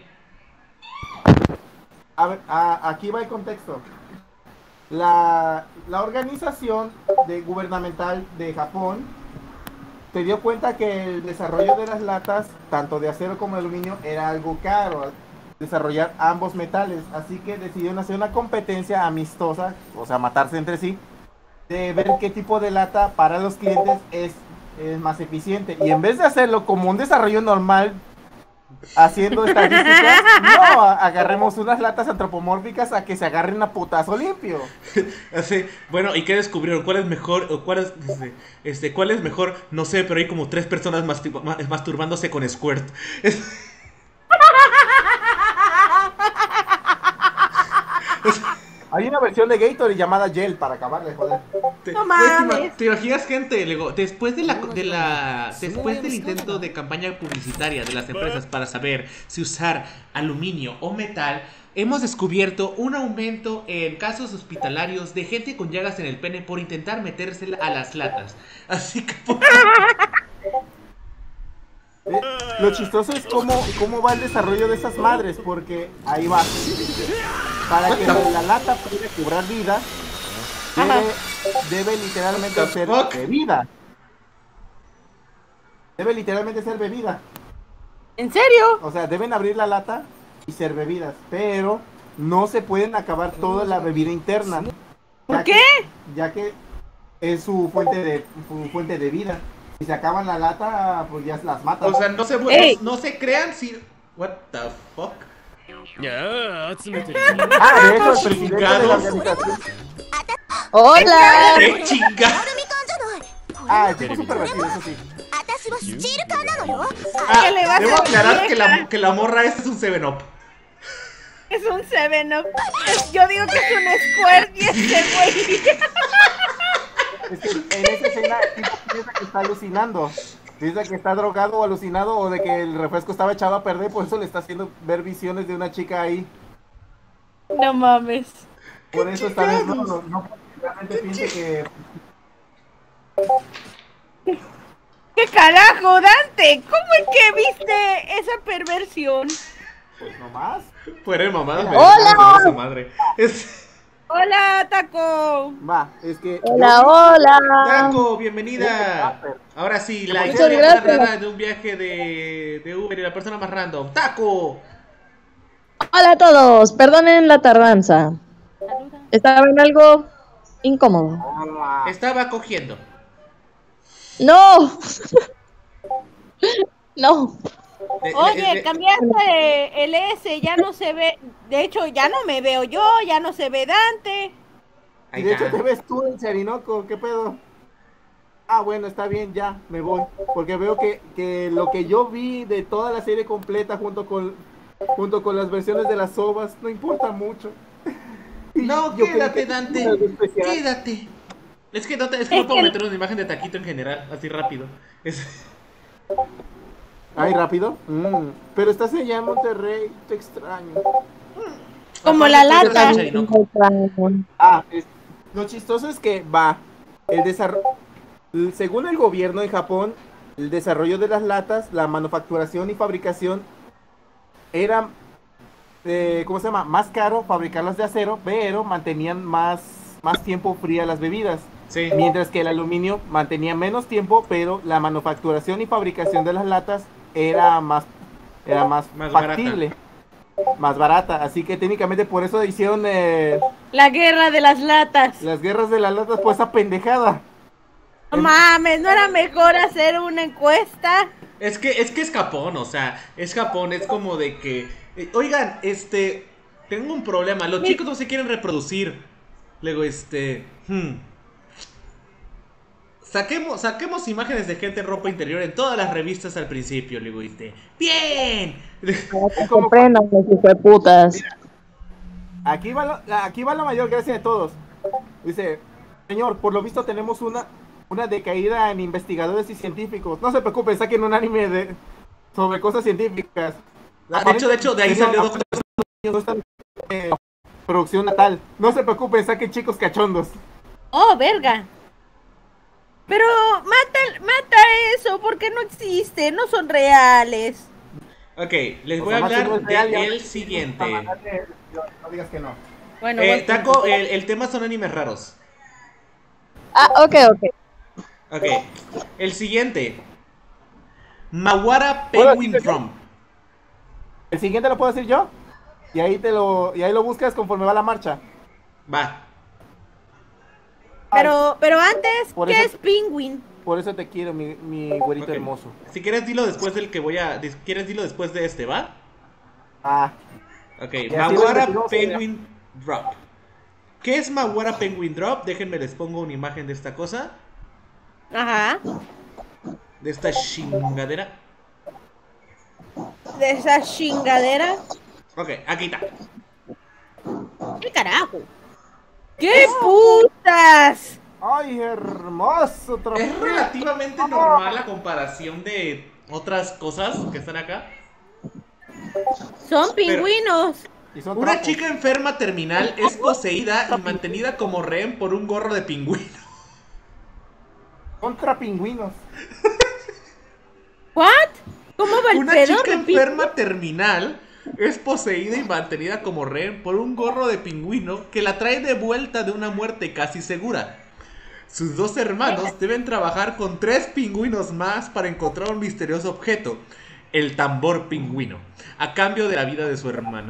A ver, a- aquí va el contexto. La, la organización de, gubernamental de Japón se dio cuenta que el desarrollo de las latas, tanto de acero como de aluminio, era algo caro. Desarrollar ambos metales. Así que decidieron hacer una competencia amistosa, o sea, matarse entre sí, de ver qué tipo de lata para los clientes es, es más eficiente. Y en vez de hacerlo como un desarrollo normal, haciendo estadísticas, no, a- agarremos unas latas antropomórficas a que se agarren a putazo limpio. Así, bueno, ¿y qué descubrieron? ¿Cuál es mejor? O cuál es, este, este, ¿cuál es mejor? No sé, pero hay como tres personas masturba- ma- masturbándose con squirt. Es- Hay una versión de Gatorade llamada Gel para acabarle, joder. Te, No pues, te ima- mames. ¿te imaginas, gente? Luego, después de la, de la después del intento de campaña publicitaria de las empresas para saber si usar aluminio o metal, hemos descubierto un aumento en casos hospitalarios de gente con llagas en el pene por intentar metérsela a las latas. Así que por- Eh, lo chistoso es cómo, cómo va el desarrollo de esas madres, porque ahí va. Para que la lata pueda cobrar vida, debe, debe literalmente What the ser fuck? bebida. Debe literalmente ser bebida. ¿En serio? O sea, deben abrir la lata y ser bebidas, pero no se pueden acabar toda la bebida interna. ¿Por ya qué? que- ya que es su fuente de su fuente de vida. Si se acaban la lata, pues ya las matan. o sea, no se Ey. no, no se crean si what the fuck. いやー集めてる ah, de hecho, el presidente de la Chingados. organización. ¡Hola! ¡Qué chinga! Ah, el tipo es súper divertido, eso sí. 私はスチールカーなのよ Ah, ¿Qué le va a debo hacer aclarar que la, vieja? que la morra esta es un seven up. Es un Seven Up. Yo digo que es un Squirt y este güey. Es que en esa escena el tipo piensa que está alucinando. Piensa que está drogado o alucinado o de que el refresco estaba echado a perder, por eso le está haciendo ver visiones de una chica ahí. No mames. Por eso está desnudo. No porque realmente piense que... ¿Qué carajo, Dante? ¿Cómo es que viste esa perversión? Pues nomás. Fuera mamada, pero ¡Hola! no esa madre. Es Hola, Taco. Va, es que... Hola, hola. Taco, bienvenida. Ahora sí, la Muchas historia más gracias. rara de un viaje de, de Uber y la persona más random. Taco. Hola a todos, perdonen la tardanza. Estaba en algo incómodo. Hola. Estaba cogiendo. ¡No! ¡No! De- de- Oye, de- cambiaste el S, ya no se ve. De hecho, ya no me veo yo, ya no se ve Dante. Y Ahí de hecho está. te ves tú en Charinoco, ¿qué pedo? Ah, bueno, está bien, ya, me voy. Porque veo que, que lo que yo vi de toda la serie completa junto con, junto con las versiones de las ovas no importa mucho. No, Yo quédate, creí que Dante. era algo especial. Quédate. Es que no, te, es que no puedo meter una imagen de Taquito en general, así rápido. Es... Ay, rápido. Mm, pero estás allá en Monterrey, te extraño. Como la Aparte, lata. Chaynoco. Ah, es- lo chistoso es que va, el desarrollo, según el gobierno de Japón, el desarrollo de las latas, la manufacturación y fabricación era, eh, ¿cómo se llama? Más caro fabricarlas de acero, pero mantenían más, más tiempo frías las bebidas. Sí. Mientras que el aluminio mantenía menos tiempo, pero la manufacturación y fabricación de las latas era más, era más, Más factible, más barata. Así que técnicamente por eso hicieron eh, La guerra de las latas. las guerras de las latas, pues esa pendejada. No mames, ¿no era mejor hacer una encuesta? Es que, es que es Japón, o sea, es Japón, es como de que... eh, oigan, este... Tengo un problema, los Sí. chicos no se quieren reproducir. Luego, este... hmm, Saquemos, saquemos imágenes de gente en ropa interior en todas las revistas al principio, luego, este... ¡Bien! Comprendan, hijos de putas. Aquí va, lo- la, aquí va la mayor gracia de todos. Dice, señor, por lo visto tenemos una, una decaída en investigadores y científicos. No se preocupen, saquen un anime de, sobre cosas científicas. Ah, de hecho, de hecho, de ahí salió Doctor... No están, eh, producción natal. No se preocupen, saquen chicos cachondos. Oh, verga. Pero mata, mata eso porque no existe, no son reales. Ok, les O voy a sea, más que no hablar es real, ya- del siguiente. No digas que no. Bueno, Eh, buen Taco, punto. el, el tema son animes raros. Ah, ok, ok. Ok, el siguiente. Mawara ¿Puedo Penguin decirte? Drum. El siguiente lo puedo decir yo. Y ahí te lo, y ahí lo buscas conforme va la marcha. Va. Pero, pero antes, Por ¿qué eso- es Penguin? Por eso te quiero, mi, mi güerito Ok. hermoso. Si quieres dilo después del que voy a... dis- ¿Quieres dilo después de este, va? Ah, Ok, Y así Mawara lo decimos, Penguin Drop. ¿Qué es Mawara Penguin Drop? Déjenme les pongo una imagen de esta cosa. Ajá. De esta chingadera. De esa chingadera. Ok, aquí está. ¿Qué carajo? ¿Qué putas? ay, hermoso. Es trofeo. relativamente normal la comparación de otras cosas que están acá. Son pingüinos. Y son Una trapos. chica enferma terminal es poseída y mantenida como rehén por un gorro de pingüino. Contra pingüinos. ¿What? ¿Cómo va el Una pedo? chica Repite. enferma terminal es poseída y mantenida como rehén por un gorro de pingüino que la trae de vuelta de una muerte casi segura. Sus dos hermanos deben trabajar con tres pingüinos más para encontrar un misterioso objeto, el tambor pingüino, a cambio de la vida de su hermana.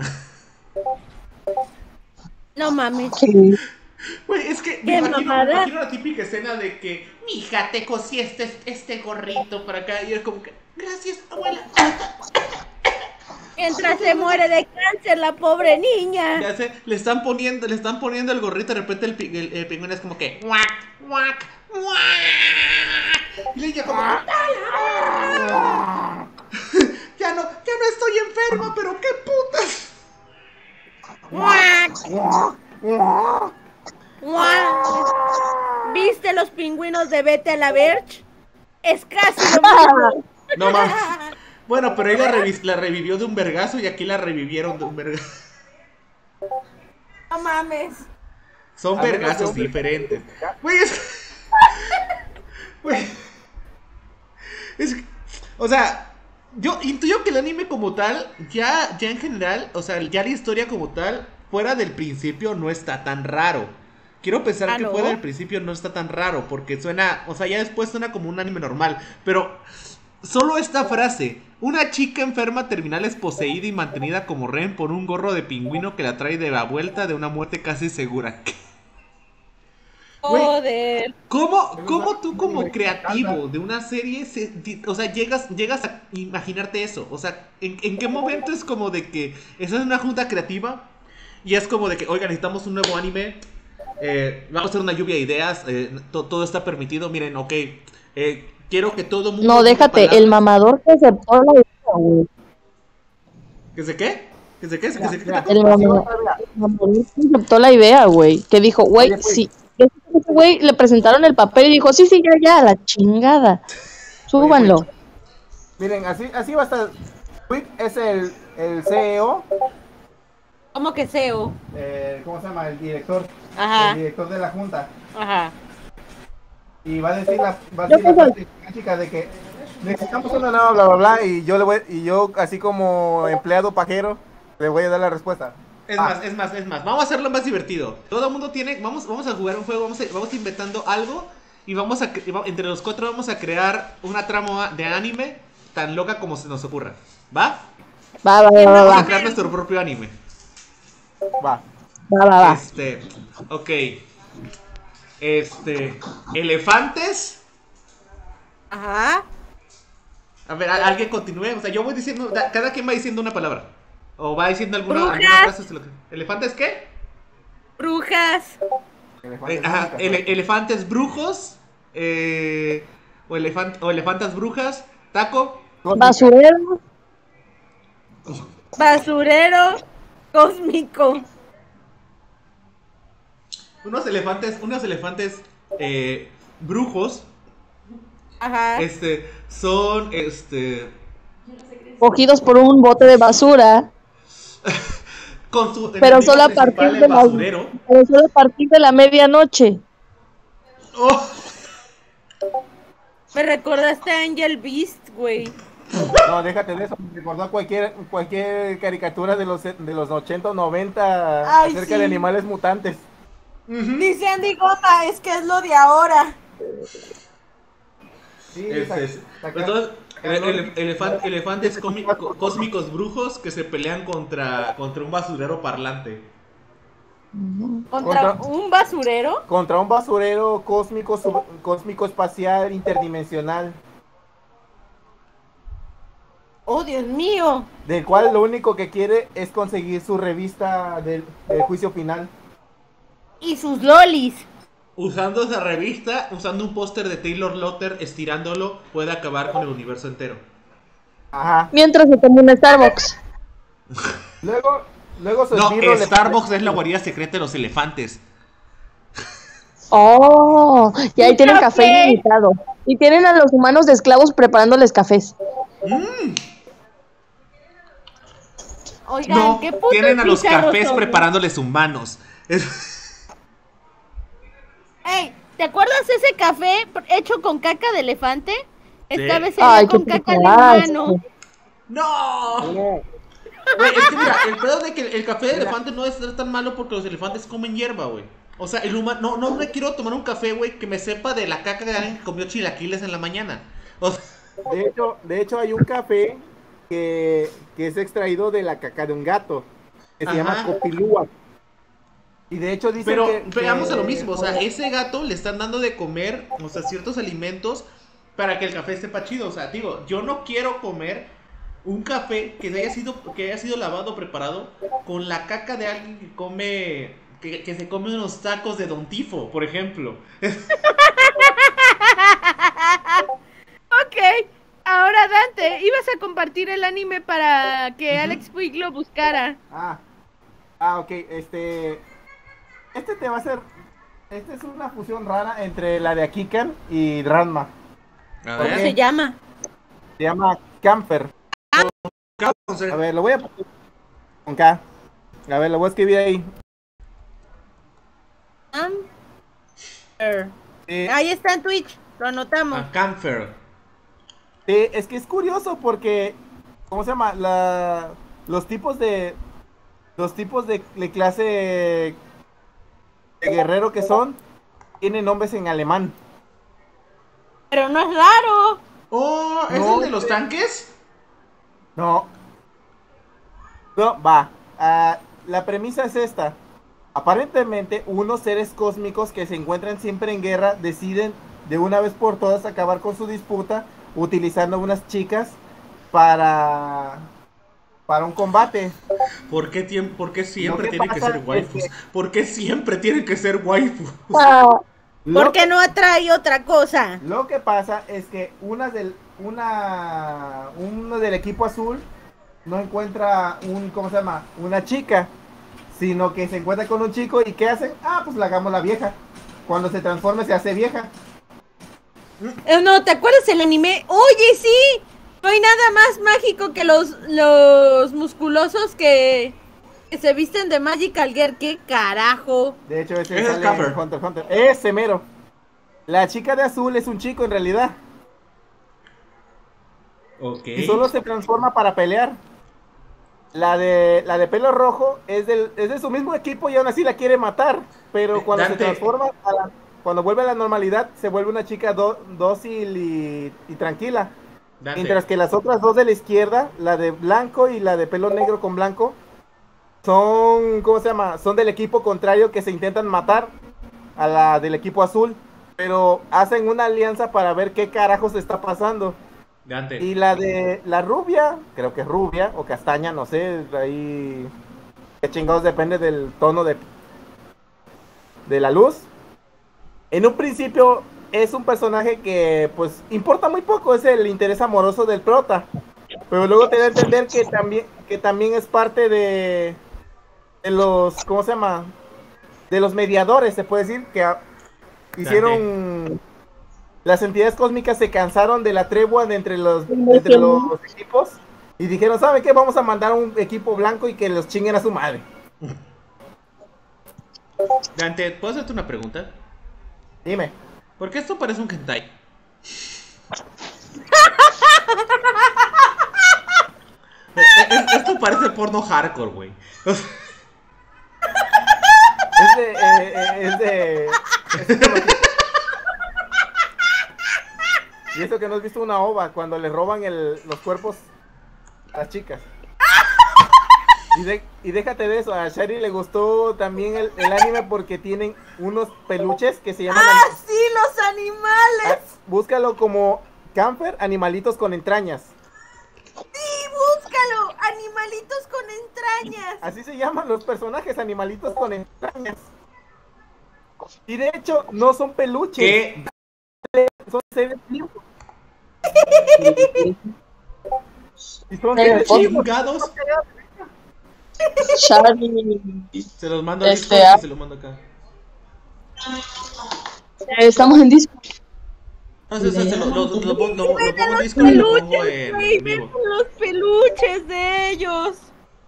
No mames. Güey, es que me ¿Qué imagino, me mamada? imagino la típica escena de que, mija, te cosí este, este gorrito para acá, y es como que, gracias, abuela. Mientras se muere de cáncer la pobre niña. Ya sé, le están poniendo, le están poniendo el gorrito, de repente el, pi- el- el pingüino es como que, guac, guac, guac. Y le dice como, "Ah, ya no, ya no estoy enferma, pero qué putas. ¡Guau! ¿Viste los pingüinos de Vete a la Verge? Es casi lo mismo. No más. Bueno, pero ahí la, revi- la revivió de un vergazo y aquí la revivieron de un vergazo. No mames. Son A menos de vergazos un- diferentes. Güey, es... Güey. Es que- O sea, yo intuyo que el anime como tal, ya, ya en general, o sea, ya la historia como tal, fuera del principio no está tan raro. Quiero pensar Ah, que ¿no? fuera del principio no está tan raro, porque suena, o sea, ya después suena como un anime normal. Pero solo esta frase, una chica enferma terminal es poseída y mantenida como rehén por un gorro de pingüino que la trae de la vuelta de una muerte casi segura. Güey. Joder. ¿Cómo, cómo tú como creativo de una serie, se- di- o sea, llegas, llegas a imaginarte eso? O sea, ¿en, en qué momento es como de que esa es una junta creativa y es como de que, oiga, necesitamos un nuevo anime, eh, vamos a hacer una lluvia de ideas, eh, to- todo está permitido, miren, ok, eh, quiero que todo mundo... No, diga déjate, palabras. el mamador que aceptó la idea, güey. ¿Que se qué? Que se quede, que se quede. Mira, El así va a mamá estar, mira. aceptó la idea, güey. Que dijo, güey, Oye, pues. sí. Ese güey le presentaron el papel y dijo, sí, sí, ya, ya, la chingada. Súbanlo. Oye, Miren, así, así va a estar. Quick es el, el C E O, ¿Cómo que S E O? eh, ¿cómo se llama? El director. Ajá. El director de la junta. Ajá. Y va a decir la, va a decir la parte chica de que necesitamos una nueva bla bla bla y yo le voy, y yo así como empleado pajero le voy a dar la respuesta. Es Ah. más, es más, es más. Vamos a hacerlo más divertido. Todo el mundo tiene. Vamos, vamos a jugar un juego. Vamos, a, vamos inventando algo. Y vamos a. y va- Entre los cuatro vamos a crear una trama de anime tan loca como se nos ocurra. ¿Va? Va, va, va, va, Vamos a va. crear nuestro propio anime. Va. Va, va, va. Este. Ok. Este. Elefantes. Ajá. A ver, a- alguien continúe. O sea, yo voy diciendo. da- Cada quien va diciendo una palabra. O va diciendo alguna, Brujas. alguna frase. se lo que- ¿Elefantes qué? Brujas. Eh, ajá, ele- elefantes brujos. Eh, o, elefant o elefantas brujas. Taco. Basurero. Basurero. Cósmico. Unos elefantes. Unos elefantes. Eh, brujos. Ajá. Este. Son. Este. Cogidos por un bote de basura. Con su Pero enemigo solo a principal, partir el de la, basurero. pero solo a partir de la medianoche. Oh, Me recordaste a Angel Beast, güey. No, déjate de eso. Me recordó a cualquier, cualquier caricatura de los, de los ochenta o noventa Ay, acerca sí. de animales mutantes. Dice Andy Goma, es que es lo de ahora. Sí, Este sac- es- sacar- entonces, ele- ele- elefan- Sacar- elefantes comi- co- cósmicos brujos que se pelean contra, contra un basurero parlante. ¿Contra Contra- un basurero? Contra un basurero cósmico, sub- cósmico espacial interdimensional, Oh, Dios mío. del cual lo único que quiere es conseguir su revista del, del juicio final. Y sus lolis. Usando esa revista, usando un póster de Taylor Lotter, estirándolo, puede acabar con el universo entero. Ajá. Mientras se toma un Starbucks. Luego, luego su No, esbirro le- Starbucks es la guarida secreta de los elefantes. Oh, y ahí Un tienen café café. ilimitado. Y tienen a los humanos de esclavos preparándoles cafés. Oigan, No, qué putos tienen a los bizarros cafés son. preparándoles humanos. Es- Ey, ¿te acuerdas ese café hecho con caca de elefante? Esta Sí. vez sería Ay, con qué caca de asco. humano. ¡No! Güey, es que mira, el pedo de que el café de elefante no es tan malo porque los elefantes comen hierba, güey. O sea, el humano, no, no me quiero tomar un café, güey, que me sepa de la caca de alguien que comió chilaquiles en la mañana. O sea, De hecho, de hecho hay un café que, que es extraído de la caca de un gato, que se Ajá. llama Copilúa. Y de hecho dice pero que... veamos que- a lo mismo, o sea, ese gato le están dando de comer, o sea, ciertos alimentos para que el café sepa chido. O sea, digo, yo no quiero comer un café que haya sido, que haya sido lavado, preparado con la caca de alguien que come, que, que se come unos tacos de Don Tifo, por ejemplo. Ok, ahora Dante, ibas a compartir el anime para que Ujú. Alex Puig lo buscara. Ah, ah, ok, este... Este te va a ser... Este es una fusión rara entre la de Akikan y Ranma. A ¿Cómo Ok. se llama? Se llama Camper. A ver, lo voy a poner con K. A ver, lo voy a escribir ahí. Amber. Eh, Ahí está en Twitch, lo anotamos. A Camphor. eh, es que es curioso porque... ¿Cómo se llama? La, los tipos de... Los tipos de, de clase de guerrero que son, tienen nombres en alemán. Pero no es raro. Oh, ¿es No, el de los este- tanques? No. No, va. Ah, la premisa es esta. Aparentemente, unos seres cósmicos que se encuentran siempre en guerra deciden de una vez por todas acabar con su disputa utilizando unas chicas para para un combate. ¿Por qué, tiem- por qué siempre Lo que tienen que pasa ser es waifus? que- ¿Por qué siempre tienen que ser waifus? Ah, Lo Porque que, no atrae otra cosa. lo que pasa es que una del una uno del equipo azul no encuentra un, ¿cómo se llama? Una chica, sino que se encuentra con un chico y ¿qué hacen? Ah, pues la hagamos la vieja. Cuando se transforma se hace vieja. Eh, no, ¿te acuerdas el anime? Oye, sí, no hay nada más mágico que los, los musculosos que, que se visten de Magical Girl. ¿Qué carajo? De hecho, ese Ese es sale Camper. en Hunter x Hunter. Ese mero. La chica de azul es un chico en realidad. Ok. Y solo se transforma para pelear. La de la de pelo rojo es, del, es de su mismo equipo y aún así la quiere matar. Pero cuando Dante. se transforma, a la- cuando vuelve a la normalidad, se vuelve una chica do- dócil y, y tranquila. Dante. Mientras que las otras dos de la izquierda, la de blanco y la de pelo negro con blanco, son, ¿cómo se llama? Son del equipo contrario que se intentan matar a la del equipo azul. Pero hacen una alianza para ver qué carajos está pasando. Dante. Y la de la rubia, creo que es rubia o castaña, no sé, ahí qué chingados depende del tono de de la luz. En un principio es un personaje que pues importa muy poco, es el interés amoroso del prota. Pero luego te da a entender que también que también es parte de de los, ¿cómo se llama? De los mediadores, se puede decir que a- hicieron las entidades cósmicas se cansaron de la tregua de entre los, entre los equipos y dijeron, ¿saben qué? Vamos a mandar un equipo blanco y que los chinguen a su madre. Dante, ¿puedo hacerte una pregunta? Dime. ¿Por qué esto parece un hentai? Es- es- Esto parece porno hardcore, güey. O sea, Es de... eh, eh, es de... es como que- Y eso que no has visto una ova cuando le roban el, los cuerpos a las chicas. Y, de- y déjate de eso, a Shari le gustó también el, el anime porque tienen unos peluches que se llaman... ¡Ah, sí, los animales! Ah, búscalo como Camper, animalitos con entrañas. ¡Sí, búscalo! ¡Animalitos con entrañas! Así se llaman los personajes, animalitos con entrañas. Y de hecho, no son peluches, ¿qué? son seres vivos. Y son Eh, seres pues, vivos. ¿Chingados? Shari, Se los mando a Este, Discord ah. y se los mando acá. eh, estamos en Discord. No, sí, sí, se lo, lo, lo, lo pongo- lo- lo ¡Ven a pongo en los Discord y lo pongo peluches, en güey! en ¡Ven vivo. con los peluches de ellos!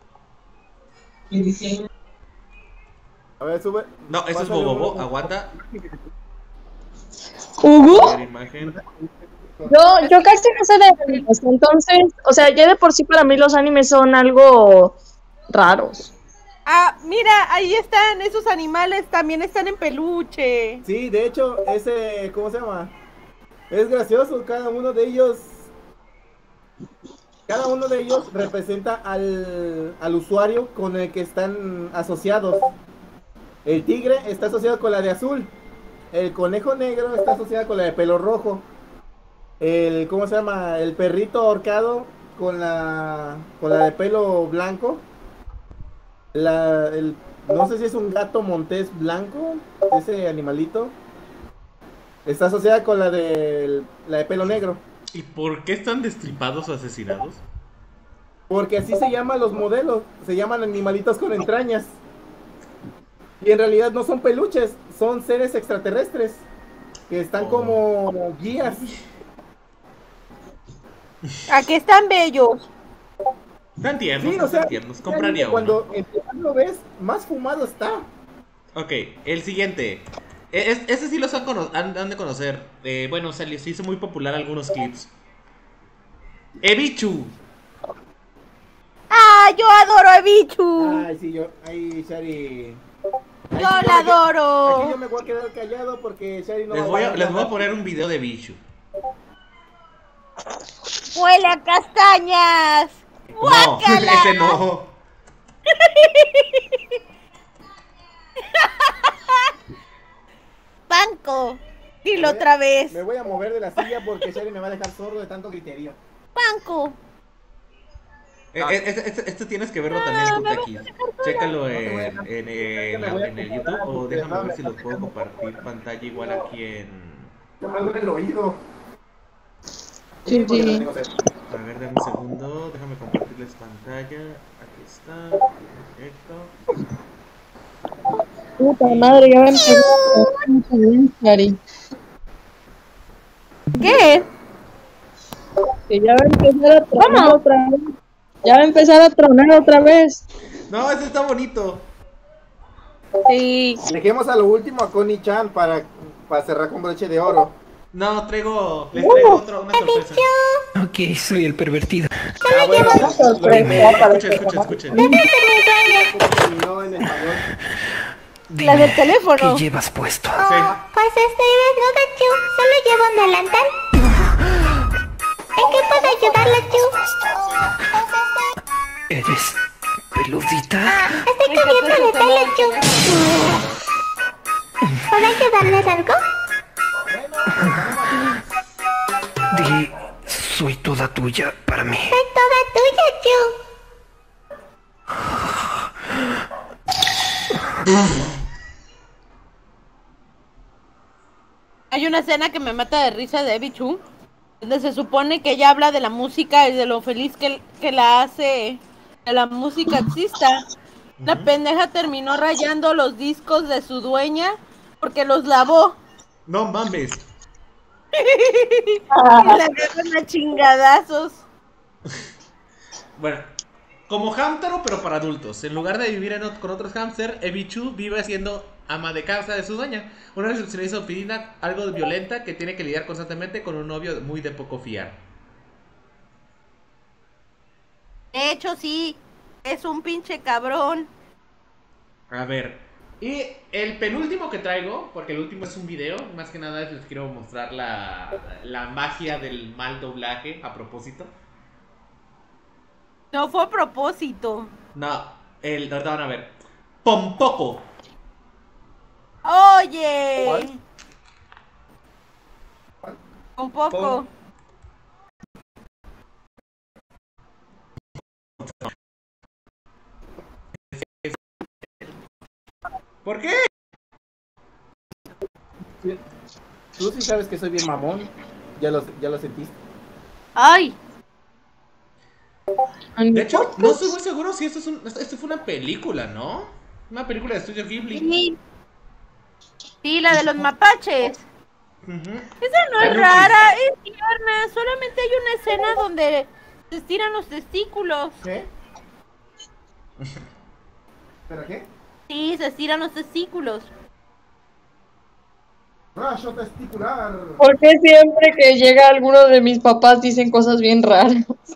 A ver, sube. No, eso es Pásale Bobobo, uno. aguanta. ¿Hugo? Ver imagen. Yo, yo casi no sé de animes, entonces, o sea, ya de por sí para mí los animes son algo raros. Ah, mira, ahí están, esos animales también están en peluche. Sí, de hecho, ese, ¿cómo se llama? Es gracioso, cada uno de ellos, cada uno de ellos representa al, al usuario con el que están asociados. El tigre está asociado con la de azul, el conejo negro está asociado con la de pelo rojo, el, ¿cómo se llama? El perrito ahorcado con la, con la de pelo blanco, la, el, no sé si es un gato montés blanco, ese animalito. Está asociada con la de la de pelo negro. ¿Y por qué están destripados o asesinados? Porque así se llaman los modelos. Se llaman animalitos con entrañas. Y en realidad no son peluches. Son seres extraterrestres. Que están Oh. como guías. Aquí están bellos. Están tiernos, Sí, o sea, están tiernos. Compraría uno. cuando entre más lo ves, más fumado está. Ok, el siguiente. E- es- Ese sí los han, cono- han- han de conocer. Eh, bueno, se les hizo muy popular algunos clips. Ebichu. ¡Ah, yo adoro a Bichu! Ay, sí, yo. Ay, Shari. ¡Yo la Aquí yo adoro! me voy a quedar callado porque Shari no Les va voy, a, hablar les voy a nada. poner un video de Bichu. ¡Huele a castañas! No, ¡Guácala! ese no. ¡Banco! Dilo otra vez. Me voy a mover de la silla porque Shari me va a dejar sordo de tanto griterío. ¡Banco! Eh, eh, Este, este- este tienes que verlo también tú, Takis. Chécalo en, en, en la- en el YouTube o déjame ver si lo puedo compartir pantalla igual aquí en... Ya me duele el oído. Sí, porque sí. no tengo sed. A ver, dame un segundo. Déjame compartirles pantalla. Aquí está. Perfecto. Puta madre, ya va a empezar. Cari. ¿Qué? Que ya va a empezar a tronar otra vez. Ya va a empezar a tronar otra vez. No, ese está bonito. Sí. Dejemos a lo último a Connie Chan para, para cerrar con broche de oro. No, traigo. Les traigo otro, una sorpresa. Ok, soy el pervertido. Ah, bueno, Una sorpresa para Escuchen, escuchen, escuchen. terminó en español. La del teléfono. ¿Qué llevas puesto? Sí. Pues estoy desnuda, Chu. Solo llevo un delantal. ¿En qué puedo ayudarla, Chu? ¿Eres peludita? Estoy cambiando de tele, Chu. ¿Puedo ayudarles algo? Di, soy toda tuya para mí. Soy toda tuya, Chu. Hay una escena que me mata de risa de Abby Chu, donde se supone que ella habla de la música y de lo feliz que, que la hace que la música exista. La pendeja terminó rayando los discos de su dueña porque los lavó. No mames. Y la agarran a chingadazos. Bueno, como hámstero, pero para adultos. En lugar de vivir en ot- con otros hámster, Ebichu vive siendo ama de casa de su dueña. Una recepcionista oficina algo violenta que tiene que lidiar constantemente con un novio muy de poco fiar. De hecho, sí, es un pinche cabrón. A ver, y el penúltimo que traigo, porque el último es un video, más que nada les quiero mostrar la, la magia del mal doblaje a propósito. No fue a propósito. No, el, ahorita van a ver. Pompoco. Oye. ¿Cuál? Un poco. ¿Por qué? Sí. Tú sí sabes que soy bien mamón. Ya lo, ya lo sentiste. Ay. De hecho, no estoy muy seguro si esto, es un, esto fue una película, ¿no? Una película de estudio Ghibli. Sí. Sí, la de los mapaches. Ujú. Esa no es Tanuki. rara, es tierna. Solamente hay una escena donde se estiran los testículos. ¿Qué? ¿Pero qué? Sí, se estiran los testículos. Rayo testicular. ¿Por qué siempre que llega alguno de mis papás dicen cosas bien raras?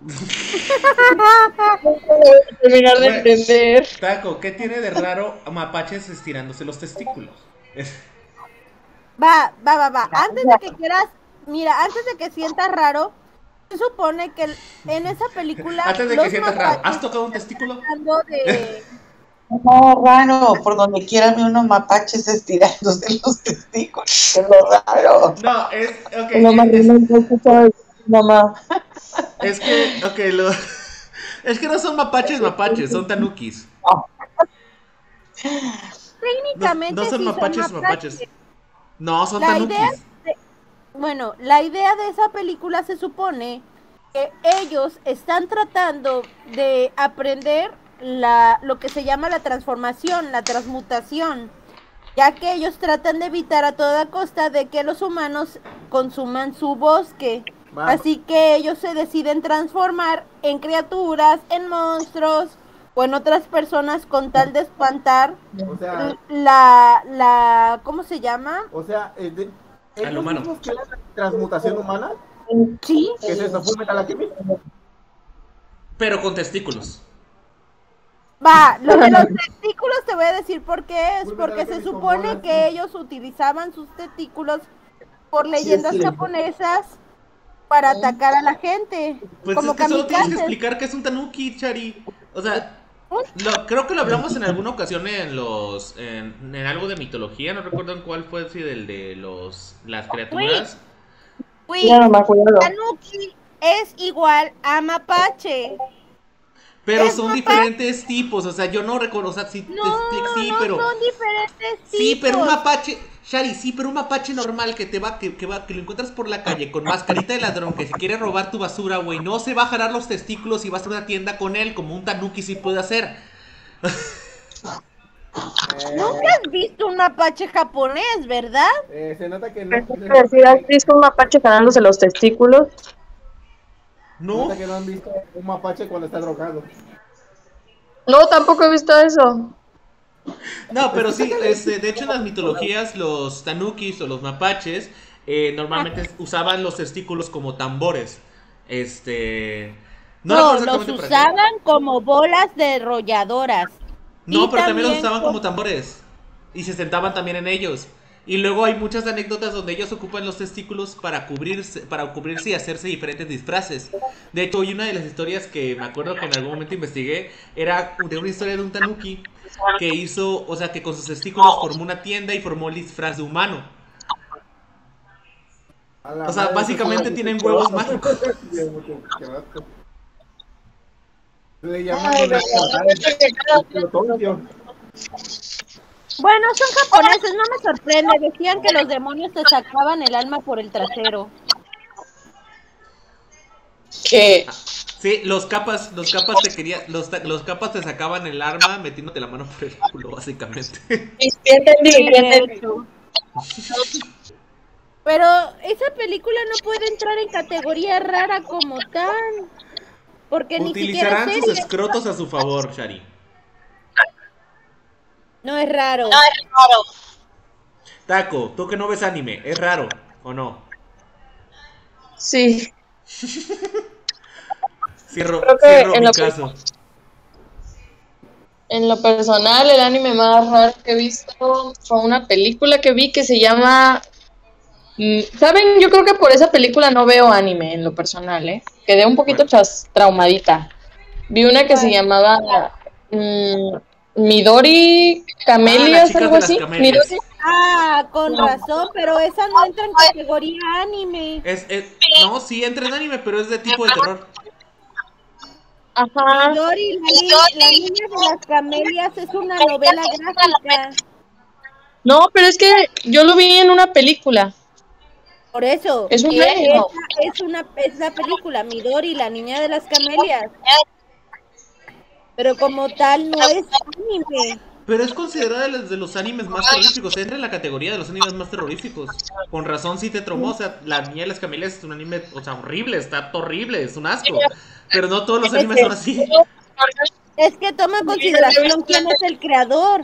No voy a terminar de Bueno. entender. Taco, ¿qué tiene de raro a mapaches estirándose los testículos? Es- Va, va, va, va. Antes de que quieras, mira, antes de que sientas raro, se supone que en esa película. Antes de los que sientas raro, mapaches ¿has tocado un testículo? hablando de. No, raro, por donde quiera vi unos mapaches estirándose los testículos. Es lo raro. No, es. Ok, No, mamá, es, no he escuchado eso, mamá. es que. Ok, lo. Es que no son mapaches, mapaches, son tanukis. Técnicamente. No, no son sí mapaches, mapaches. No, son La tanukis. idea de- bueno, la idea de esa película se supone que ellos están tratando de aprender la, lo que se llama la transformación, la transmutación, ya que ellos tratan de evitar a toda costa de que los humanos consuman su bosque. Va. Así que ellos se deciden transformar en criaturas, en monstruos o en otras personas con tal de espantar O sea, la, la, ¿cómo se llama? o sea, es de, ¿es Al los humano. mismos que la transmutación humana? Sí. ¿Qué es eso? ¿Full Metal Alchemist? Pero con testículos. Va, lo de los testículos te voy a decir por qué es, Vuelve a porque dar se que mis supone comodas, que sí. ellos utilizaban sus testículos por leyendas es que- japonesas para atacar a la gente, Pues como es que solo tienes que kamikazes. explicar que es un tanuki, Chari. O sea, lo- creo que lo hablamos en alguna ocasión en los. En, en algo de mitología, no recuerdo en cuál fue, si del de los. Las criaturas. Uy, Ya no me acuerdo. Tanuki es igual a mapache. Pero Es son mapache. diferentes tipos, o sea, yo no recuerdo, o sea, sí, No, te- sí, no pero. son diferentes tipos. Sí, pero un mapache. Shari, sí, pero un mapache normal que te va, que, que va, que lo encuentras por la calle con mascarita de ladrón, que si quiere robar tu basura, güey, no se va a jalar los testículos y vas a una tienda con él, como un tanuki sí puede hacer. Nunca has visto un mapache japonés, ¿verdad? Eh, se nota que no. decir, ¿has visto un mapache jalándose los testículos? No. Se nota que no han visto un mapache cuando está drogado. No, tampoco he visto eso. No, pero sí, este, de hecho en las mitologías los tanukis o los mapaches eh, normalmente usaban los testículos como tambores. Este... No, recuerdo los exactamente para qué. usaban como bolas derrolladoras. No, Y pero también los también usaban con- como tambores. Y se sentaban también en ellos. Y luego hay muchas anécdotas donde ellos ocupan los testículos para cubrirse, para cubrirse y hacerse diferentes disfraces. De hecho, hay una de las historias que me acuerdo que en algún momento investigué, era de una historia de un tanuki que hizo, o sea, que con sus testículos formó una tienda y formó el disfraz de humano. A la O sea, madre, básicamente eso tienen es huevos mucho- mágicos. Qué asco. Le llaman Ay, una no, Plutonium. Bueno, son japoneses, no me sorprende. Decían que los demonios te sacaban el alma por el trasero. ¿Qué? Sí, los capas, los capas te querían, los, ta- los capas te sacaban el arma metiéndote la mano por el culo, básicamente. Sí, entendí, Sí, sí, de entendí. hecho. Pero esa película no puede entrar en categoría rara como tal. Porque ni siquiera Utilizarán sus serie. escrotos a su favor, Shari. No es raro. Taco, tú que no ves anime, ¿es raro o no? Sí. Cierro, Creo que cierro en mi lo caso. En lo personal, el anime más raro que he visto fue una película que vi que se llama... mm, ¿Saben? Yo creo que por esa película no veo anime en lo personal, ¿eh? Quedé un poquito ¿Cuál? chas traumadita. Vi una que se ¿Cuál? llamaba mm, Midori Ah, las Camelias, chicas algo de las así. camelias. Midori. Ah, con razón, pero esa no entra en categoría anime. Es, es- no, sí entra en anime, pero es de tipo de terror. Ajá. Midori, la, ni- la niña de las camelias es una novela gráfica. No, pero es que yo lo vi en una película. Por eso, Es un que anime. esa es una es la película Midori, la niña de las camelias. Pero como tal no es anime. Pero es considerada de los, de los animes más terroríficos. Entra en la categoría de los animes más terroríficos. Con razón sí te traumó. O sea, La Niña de las Camelias es un anime, o sea, horrible. Está horrible, es un asco. Pero no todos los animes son así. Es que toma en consideración quién es el creador.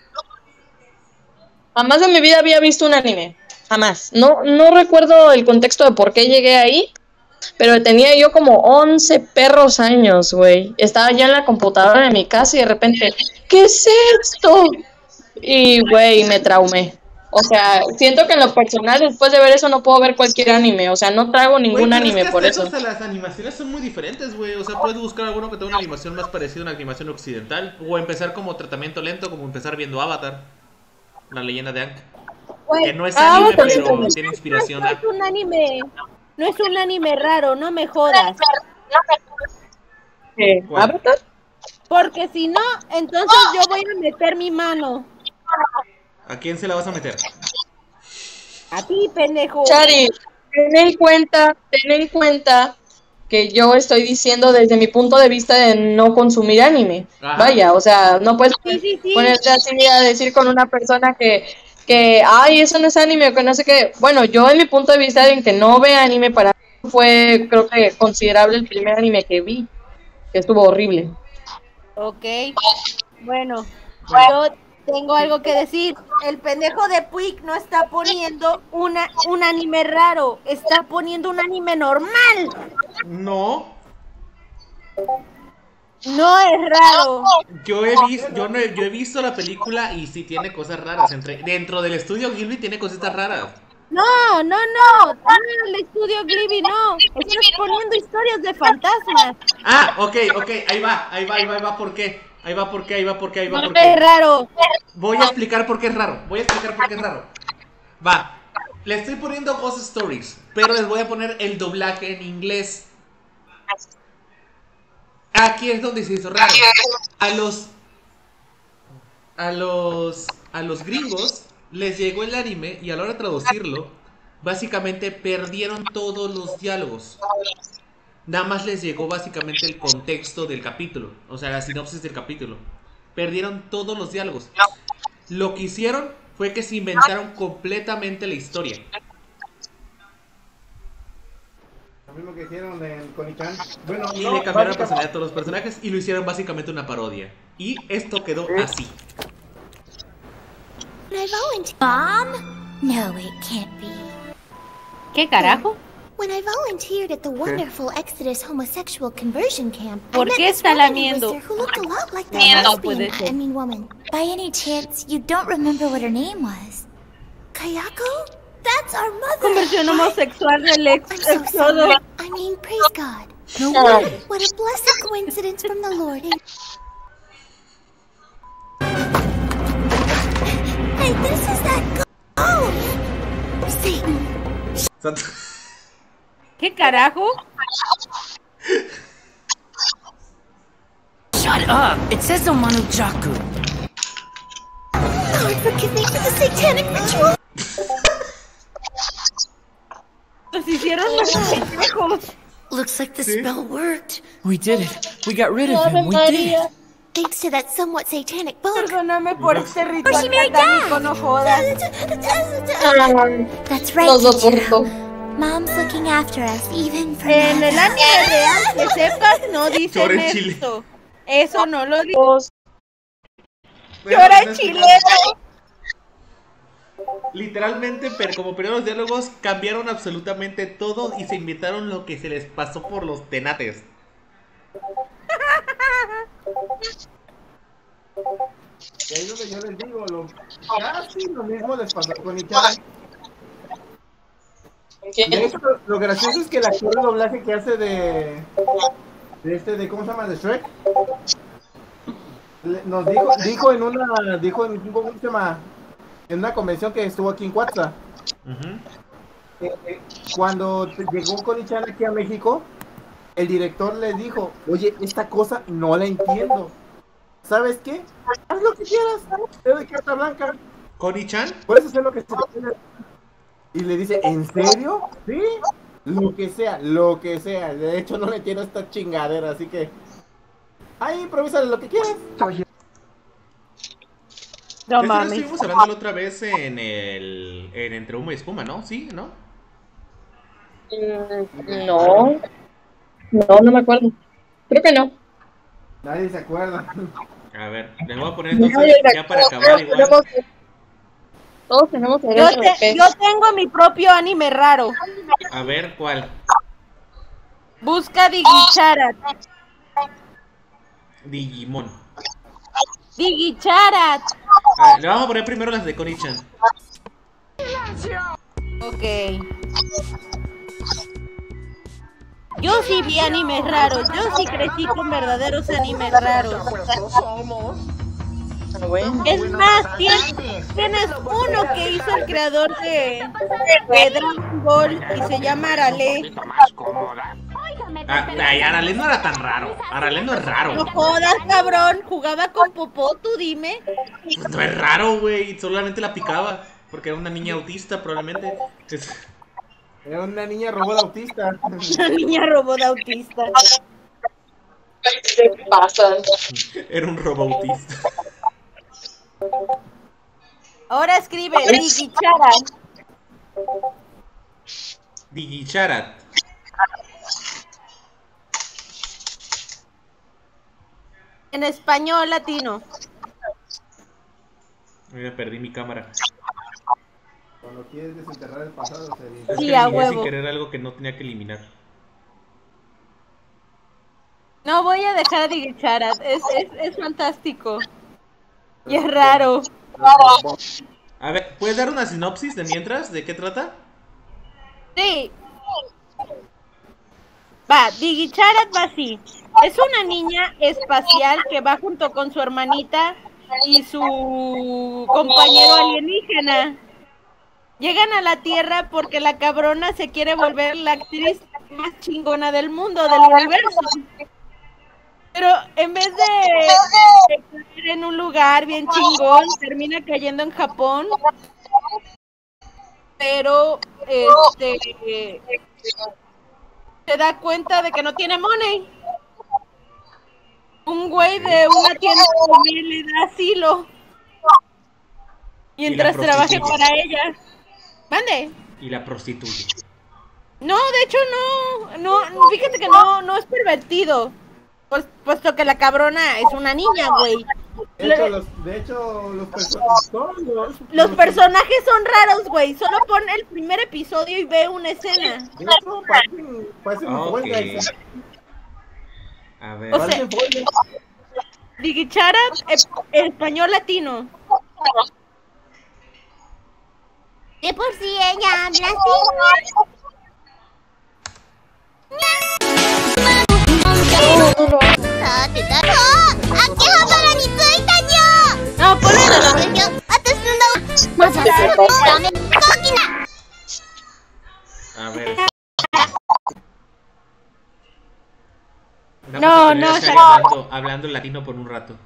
Jamás en mi vida había visto un anime. Jamás. No, no recuerdo el contexto de por qué llegué ahí. Pero tenía yo como once perros años, güey. Estaba ya en la computadora de mi casa y de repente, ¿qué es esto? Y, güey, me traumé. O sea, siento que en lo personal, después de ver eso, no puedo ver cualquier anime. O sea, no traigo ningún Güey, pero anime es que por hasta eso. hasta las animaciones son muy diferentes, güey. O sea, puedes buscar alguno que tenga una animación más parecida a una animación occidental. O empezar como tratamiento lento, como empezar viendo Avatar. La leyenda de Aang. Güey, Que no es Ah, anime, Avatar sí pero también. tiene inspiración no a... es un anime. No es un anime raro, no me jodas. ¿Qué? ¿Cuál? ¿Avatar? Porque si no, entonces yo voy a meter mi mano. ¿A quién se la vas a meter? A ti, pendejo. Chari, ten en cuenta, ten en cuenta que yo estoy diciendo desde mi punto de vista de no consumir anime. Ajá. Vaya, o sea, no puedes Sí, sí, sí. ponerte así a decir con una persona que, que, ay, eso no es anime, o que no sé qué. Bueno, yo en mi punto de vista de que no ve anime, para mí fue, creo que considerable el primer anime que vi, que estuvo horrible. Ok. Bueno, yo tengo algo que decir. El pendejo de Puig no está poniendo una, un anime raro. Está poniendo un anime normal. No. No es raro. Yo he visto, yo no he, yo he visto la película y sí tiene cosas raras. Entre, dentro del estudio Ghibli tiene cositas raras. No, no, no. No, el estudio Ghibli no. Estás poniendo historias de fantasmas. Ah, ok, ok, ahí va, ahí va, ahí va, ahí va, ¿por qué? Ahí va, ¿por qué? Ahí va, ¿por qué? Ahí va, No ¿por es qué? raro. Voy a explicar por qué es raro. Voy a explicar por qué es raro. Va. Le estoy poniendo Ghost Stories, pero les voy a poner el doblaje en inglés. Aquí es donde se hizo raro. A los. A los. A los gringos les llegó el anime y a la hora de traducirlo, básicamente perdieron todos los diálogos. Nada más les llegó básicamente el contexto del capítulo, o sea, la sinopsis del capítulo. Perdieron todos los diálogos. Lo que hicieron fue que se inventaron completamente la historia. Lo mismo que hicieron en Konichan. Bueno, Y no, le cambiaron la básicamente- personalidad a todos los personajes y lo hicieron básicamente una parodia. Y esto quedó así. When I volunteered. Mom? No, it can't be. ¿Qué carajo? When I volunteered at the wonderful Exodus homosexual conversion camp, I ¿Por met qué this está woman lamiendo? who looked a lot like that Miendo, lesbian, puede ser. I mean woman. By any chance, you don't remember what her name was? Kayako? That's our mother. Conversión homosexual del ex I'm so éxodo. sorry. I mean, praise God. No wonder. What a blessed coincidence from the Lord. eh? Hey, this is that go- Oh! Satan. ¿Qué carajo? Shut up! It says Omanu Jaku. Lord, forgive me for the satanic ritual. Los hicieron los pendejos. Looks like the spell worked. We did it. We got rid of him. We did it. Thanks to that somewhat satanic book. Perdóname por este Or ritual she may satánico, no jodas. That's right, Los dos Kichiro. juntos. Mom's looking after us, even from En now el on. anime real, que sepas, no dicen Chora en Chile. esto. Eso no lo digo. Dos. Chora en chileno. Literalmente, pero como perdieron los diálogos, cambiaron absolutamente todo y se inventaron lo que se les pasó por los tenates. Y ahí es donde yo les digo, lo, casi lo mismo les pasó con Ichan. De hecho, lo, lo gracioso es que el actor de doblaje que hace de, de este, de, ¿cómo se llama? De Shrek, le- nos dijo, dijo en una, dijo en, ¿cómo se llama? En una convención que estuvo aquí en Cuatza, Ujú. eh, eh, cuando te- llegó Konichan aquí a México, el director le dijo, oye, esta cosa no la entiendo. ¿Sabes qué? Haz lo que quieras, te doy carta blanca. Connie-chan, Puedes hacer lo que se te pide. Y le dice, ¿en serio? Sí, lo que sea, lo que sea. De hecho, no le quiero esta chingadera, así que ahí improvísale lo que quieras. No de eso lo mames. estuvimos hablando la otra vez en el en Entre Humo y Espuma, ¿no? ¿Sí? ¿No? Mm, No. No, no me acuerdo. Creo que no. Nadie se acuerda. A ver, les voy a poner entonces Nadie ya para recuerda, acabar igual. tenemos- Todos tenemos Yo, derecho de te- fe. yo tengo mi propio anime raro. A ver, ¿cuál? Busca Digicharat. Digimon. Digicharat. A ver, le vamos a poner primero las de Connie-chan. Ok. Yo sí vi animes raros. Yo sí crecí con verdaderos animes raros. Ah, bueno. Es más, tienes, tienes uno que hizo el creador de, de Dragon Ball y se llama Arale. Ah, ay, Arale no era tan raro. Arale no es raro. No jodas, cabrón. Jugaba con Popó, tú dime. Pues no es raro, güey. Solamente la picaba. Porque era una niña autista, probablemente. Es- Era una niña robot autista. Una niña robot autista. ¿Qué pasa? Era un robo autista. Ahora escribe Digicharat. Digicharat. En español latino. Mira, perdí mi cámara. Cuando quieres desenterrar el pasado, se Es Sí, que a eliminé sin huevo. querer algo que no tenía que eliminar. No voy a dejar a Digicharat. Es, es, es fantástico. Y es raro. A ver, ¿puedes dar una sinopsis de mientras? ¿De qué trata? Sí. Va, Digicharat va así. Es una niña espacial que va junto con su hermanita y su compañero alienígena. Llegan a la Tierra porque la cabrona se quiere volver la actriz más chingona del mundo, del universo. Pero en vez de, de caer en un lugar bien chingón, termina cayendo en Japón pero este se da cuenta de que no tiene money. Un güey de una tienda de comida le da asilo mientras trabaje para ella. ¿Mande? Y la prostituye. No, de hecho no, no, fíjate que no, no es pervertido, pues, puesto que la cabrona es una niña, güey. De hecho, los, de hecho, los personajes son los, Los personajes son raros, güey. Solo pon el primer episodio y ve una escena. De hecho, parecen, parecen Ok. huelgas. A ver. O sea, Parecen huelgas. Digichara, eh, español latino. De por sí ella habla así. No, ponle A ver. Vamos No, a tener no, a o Shari sea- hablando, hablando latino por un rato.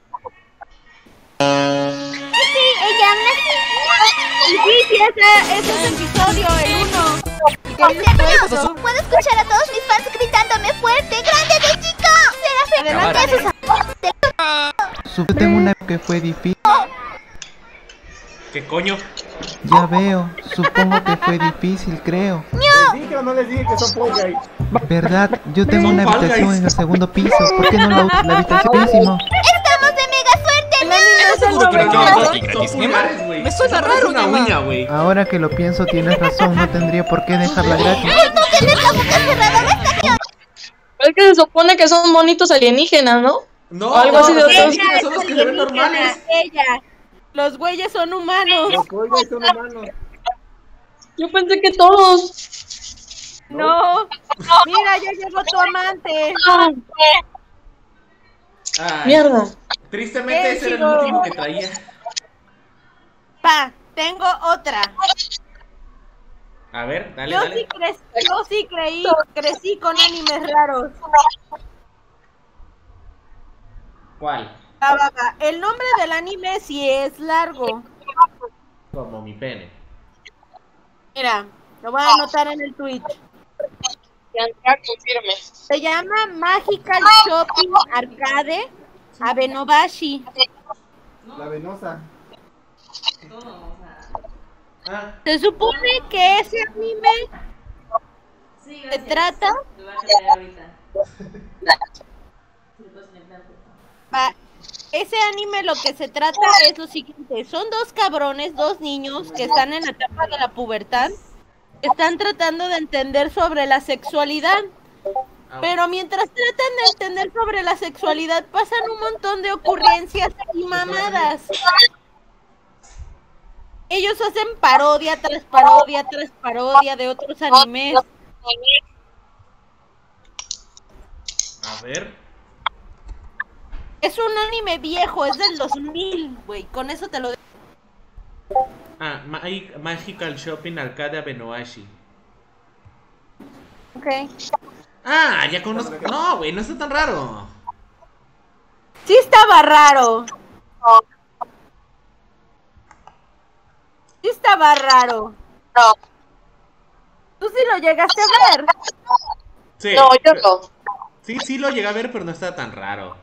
Sí, ella habla así. Sí, sí, ese, ese es el episodio, el uno. ¡Completo! Puedo escuchar a todos mis fans gritándome fuerte. ¡Grande de chico! ¡Será Adelante. Supe tengo una que fue difícil. ¿Qué coño? Ya veo, supongo que fue difícil, creo. ¿Les dije o no les dije que son Fall Guys? ¿Verdad? Yo tengo Son una Fall habitación Guys. en el segundo piso. ¿Por qué no la usas? La habitación es buenísimo. ¡Estamos de mega suerte! El anime es el seguro que Pero no no, quieres no, aquí son gratis, Nema. pulgares, güey. Me suena Eso parece raro, una Nema. uña, güey. Ahora que lo pienso, tienes razón. No tendría por qué dejarla gratis. Es que se supone que son monitos alienígenas, ¿no? No, O algo así de los otros. alienígenas son los que se ven normales. Ella. Los güeyes son humanos. Los Fall Guys son humanos. Yo pensé que todos. No. Mira, ya llegó tu amante. Ay, Mierda. tristemente ese era el último que traía. Pa, tengo otra. A ver, dale, Yo sí, dale. crecí, yo sí creí, crecí con animes raros. ¿Cuál? Va, va, va. El nombre del anime sí es largo. Como mi pene. Mira, lo voy a anotar en el Twitch. Confirme. Se llama Magical Shopping Arcade Abenobashi. La venosa. Ah, Se supone que ese anime se trata. Va, ese anime lo que se trata es lo siguiente: son dos cabrones, dos niños que están en la etapa de la pubertad, que están tratando de entender sobre la sexualidad. Pero mientras tratan de entender sobre la sexualidad, pasan un montón de ocurrencias y mamadas. Ellos hacen parodia tras parodia tras parodia de otros animes. a ver. Es un anime viejo, es del dos mil, güey. Con eso te lo digo. Ah, Ma- Magical Shopping Arcade Abenoashi. Ok. Ah, ya conozco. No, güey, no está tan raro. Sí estaba raro. Sí estaba raro. No. ¿Tú sí lo llegaste a ver? Sí. No, yo no. Sí, sí lo llegué a ver, pero no está tan raro.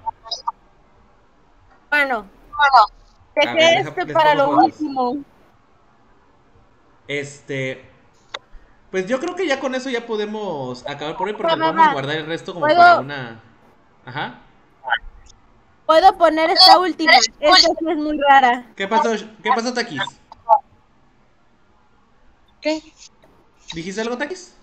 Bueno, A ver, dejé deja- este les para pongo lo fotos. último. Este. Pues yo creo que ya con eso ya podemos acabar por hoy porque Va, va, vamos a va. guardar el resto como ¿Puedo? para una. Ajá. Puedo poner esta última. Esta sí es muy rara. ¿Qué pasó? ¿Qué pasó, Takis? ¿Qué? ¿Dijiste algo, Takis?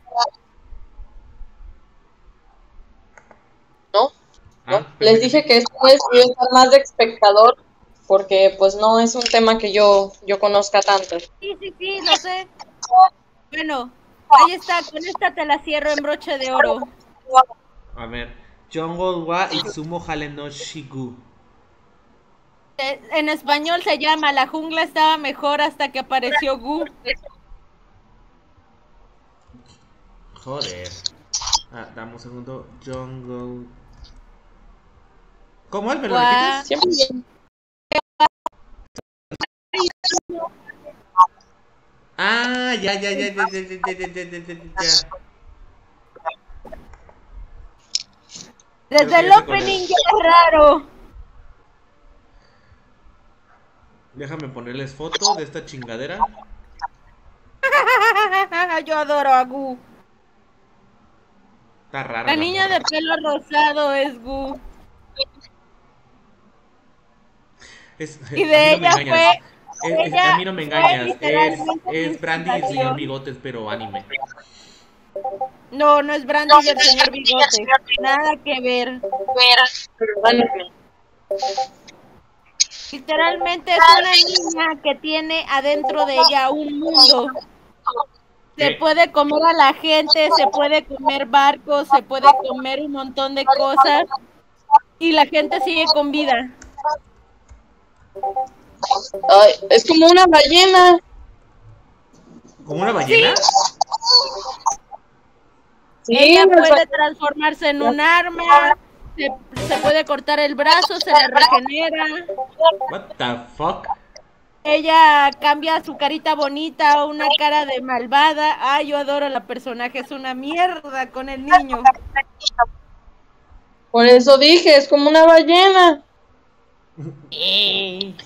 ¿No? Ah, ¿No? Les perfecto. dije que después voy a estar más de espectador porque pues no es un tema que yo, yo conozca tanto. Sí, sí, sí, lo sé. Bueno, ahí está. Con esta te la cierro en broche de oro. A ver. Jungle wa Itsumo Hale no Shigu. Eh, En español se llama La jungla estaba mejor hasta que apareció Gu. Joder. Ah, dame un segundo. Jungle. ¿Cómo es? ¿Me lo Guau. repites? Siempre bien. Ah, ya, ya, ya, ya, ya, ya, ya, ya, ya, ya, ya. Desde el opening ya es raro. Déjame ponerles foto de esta chingadera. Yo adoro a Gu. Está rara. La niña de pelo rosado es Gu. Es, Y de ella no fue. es, es, ella a mí no me engañas. Es, literalmente es Brandy y el señor Bigotes, pero anime. No, no es Brandy y el señor Bigotes. Nada que ver. Literalmente es una niña que tiene adentro de ella un mundo. Se puede comer a la gente, se puede comer barcos, se puede comer un montón de cosas y la gente sigue con vida. Ay, es como una ballena. ¿Como una ballena? Sí, ella puede transformarse en un arma, se, se puede cortar el brazo, se le regenera. What the fuck? Ella cambia su carita bonita a una cara de malvada. Ay, yo adoro a la personaje, es una mierda con el niño. Por eso dije, es como una ballena. Y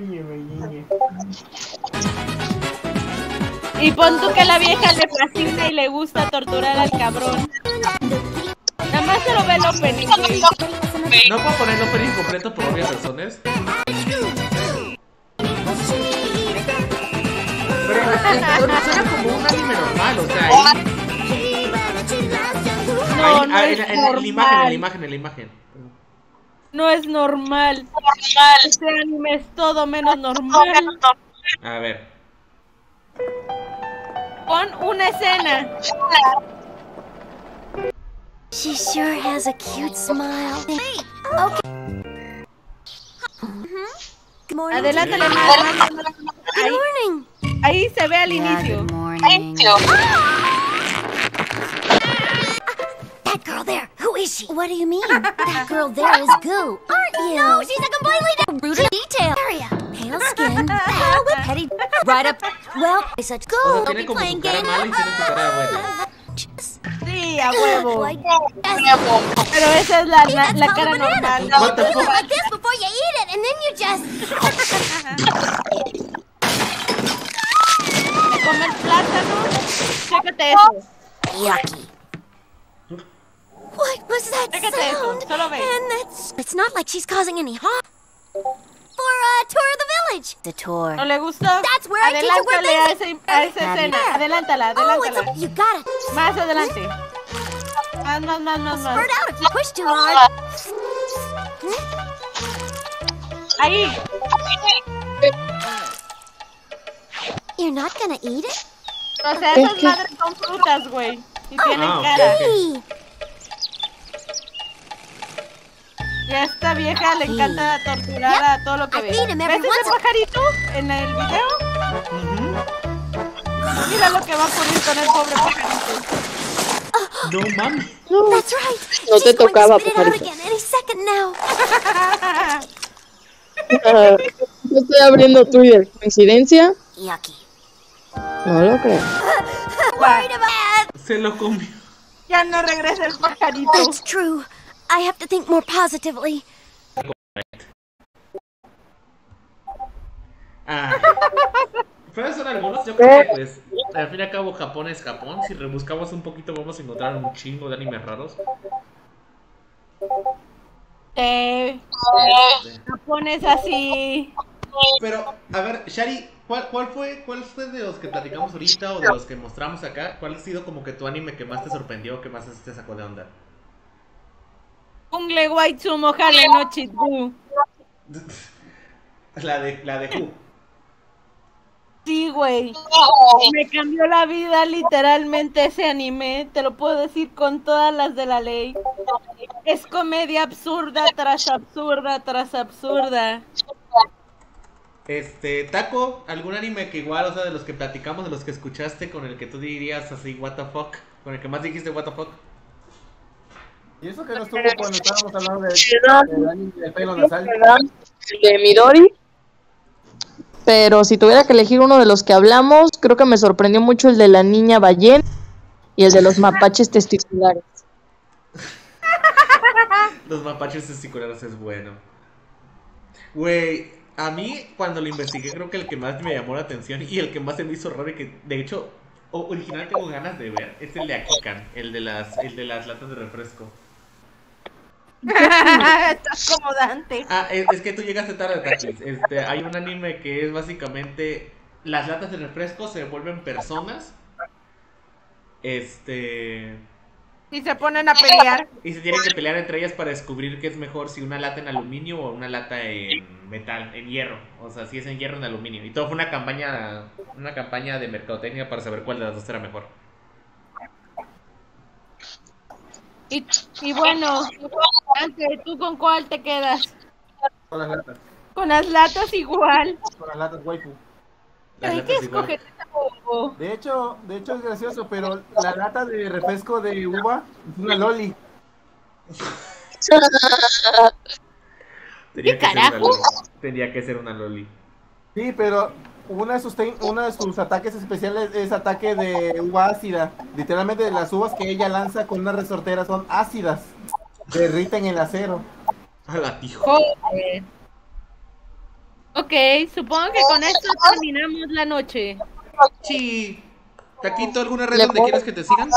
pon tú que a la vieja le fascina y le gusta torturar al cabrón. Nada más se lo ve el opening. No puedo poner el opening completo por obvias razones. Pero suena como un anime normal, o sea, ahí... No, ahí, no ahí, es en, la, en la imagen, en la imagen, en la imagen. No es normal. Este anime es todo menos normal. A ver. Pon una escena. She sure has a cute smile. Okay. Good morning. Adelántale más. Ahí, ahí se ve al inicio. That girl there, who is she? What do you mean? That girl there is Goo, aren't you? No, she's a completely different rude detail area. Pale skin, the hell with petty, right up. Well, it's such Goo. O sea, tiene como su cara mala y tiene su cara buena. Sí, a huevo. Pero esa es la, la, la cara normal. What the fuck? Like this before you eat it, and then you just. Me come el plátano. Chécate eso. Yucky. What was that Chécate eso. sound? Solo ve. And that's. It's not like she's causing any harm. For a tour of the village. The tour. ¿No le gustó? That's where I teach her where Adelántale a, things. ese, a esa escena. Adelántala, Oh, it's adelántala. a, you got it. Más adelante. Más, más, más, más, más. Spurt out if you push too hard. Ahí. You're not gonna eat it? O sea, esas madres son frutas, güey. Y tienen Ah, ok, cara. ok. Hey. Y a esta vieja le encanta torturar a todo lo que ve. ¿Ves ese pajarito en el video? Mira lo que va a ocurrir con el pobre pajarito. No mames. That's right. No te She's going tocaba, to spit it out pajarito. again any second now. Ah, yo estoy abriendo Twitter. ¿Coincidencia? Yucky. No lo creo. Worried about. Se lo comió. Ya no regresa el pajarito. That's true. I have to think more positively. Ah. Pero son algunos, yo creo que pues, al fin y al cabo Japón es Japón. Si rebuscamos un poquito vamos a encontrar un chingo de animes raros. Eh, Japón es así. Pero, a ver, Shari, ¿cuál, cuál fue cuál fue de los que platicamos ahorita o de los que mostramos acá? ¿Cuál ha sido como que tu anime que más te sorprendió, que más te sacó de onda? Ungle Waitsumo Hale no Chitbu. La de, la de Who. Sí, güey. Me cambió la vida literalmente ese anime. Te lo puedo decir con todas las de la ley. Es comedia absurda tras absurda tras absurda. Este, Taco, ¿algún anime que igual, o sea, de los que platicamos, de los que escuchaste, con el que tú dirías así, what the fuck? Con el que más dijiste, what the fuck? Y eso que no estuvo cuando estábamos hablando de, del anime de pelo nasal. De Midori. pero si tuviera que elegir uno de los que hablamos, creo que me sorprendió mucho el de la niña ballena y el de los mapaches testiculares. Los mapaches testiculares es bueno. Güey, a mí cuando lo investigué creo que el que más me llamó la atención y el que más se me hizo raro y que de hecho original tengo ganas de ver es el de Akikan, el de las, el de las latas de refresco. Estás como Dante. Ah, es, es que tú llegaste tarde, Takis. Este, hay un anime que es básicamente las latas de refresco se vuelven personas. Este. Y se ponen a pelear. Y se tienen que pelear entre ellas para descubrir qué es mejor, si una lata en aluminio o una lata en metal, en hierro. O sea, si es en hierro o en aluminio. Y todo fue una campaña, una campaña de mercadotecnia para saber cuál de las dos era mejor. Y, y bueno, Dante, ¿tú con cuál te quedas? Con las latas. Con las latas igual. Con las latas waifu. Hay que escoger esta bobo. De hecho, de hecho es gracioso, pero la lata de refresco de uva es una loli. Tenía ¿Qué carajo? Tenía que ser una loli. Sí, pero uno de sus ten- uno de sus ataques especiales es ataque de uva ácida. Literalmente las uvas que ella lanza con una resortera son ácidas. Derriten el acero. A la tijo. Joder. Ok, supongo que con esto terminamos la noche. Sí. Taquito, ¿alguna red donde quieras que te sigan?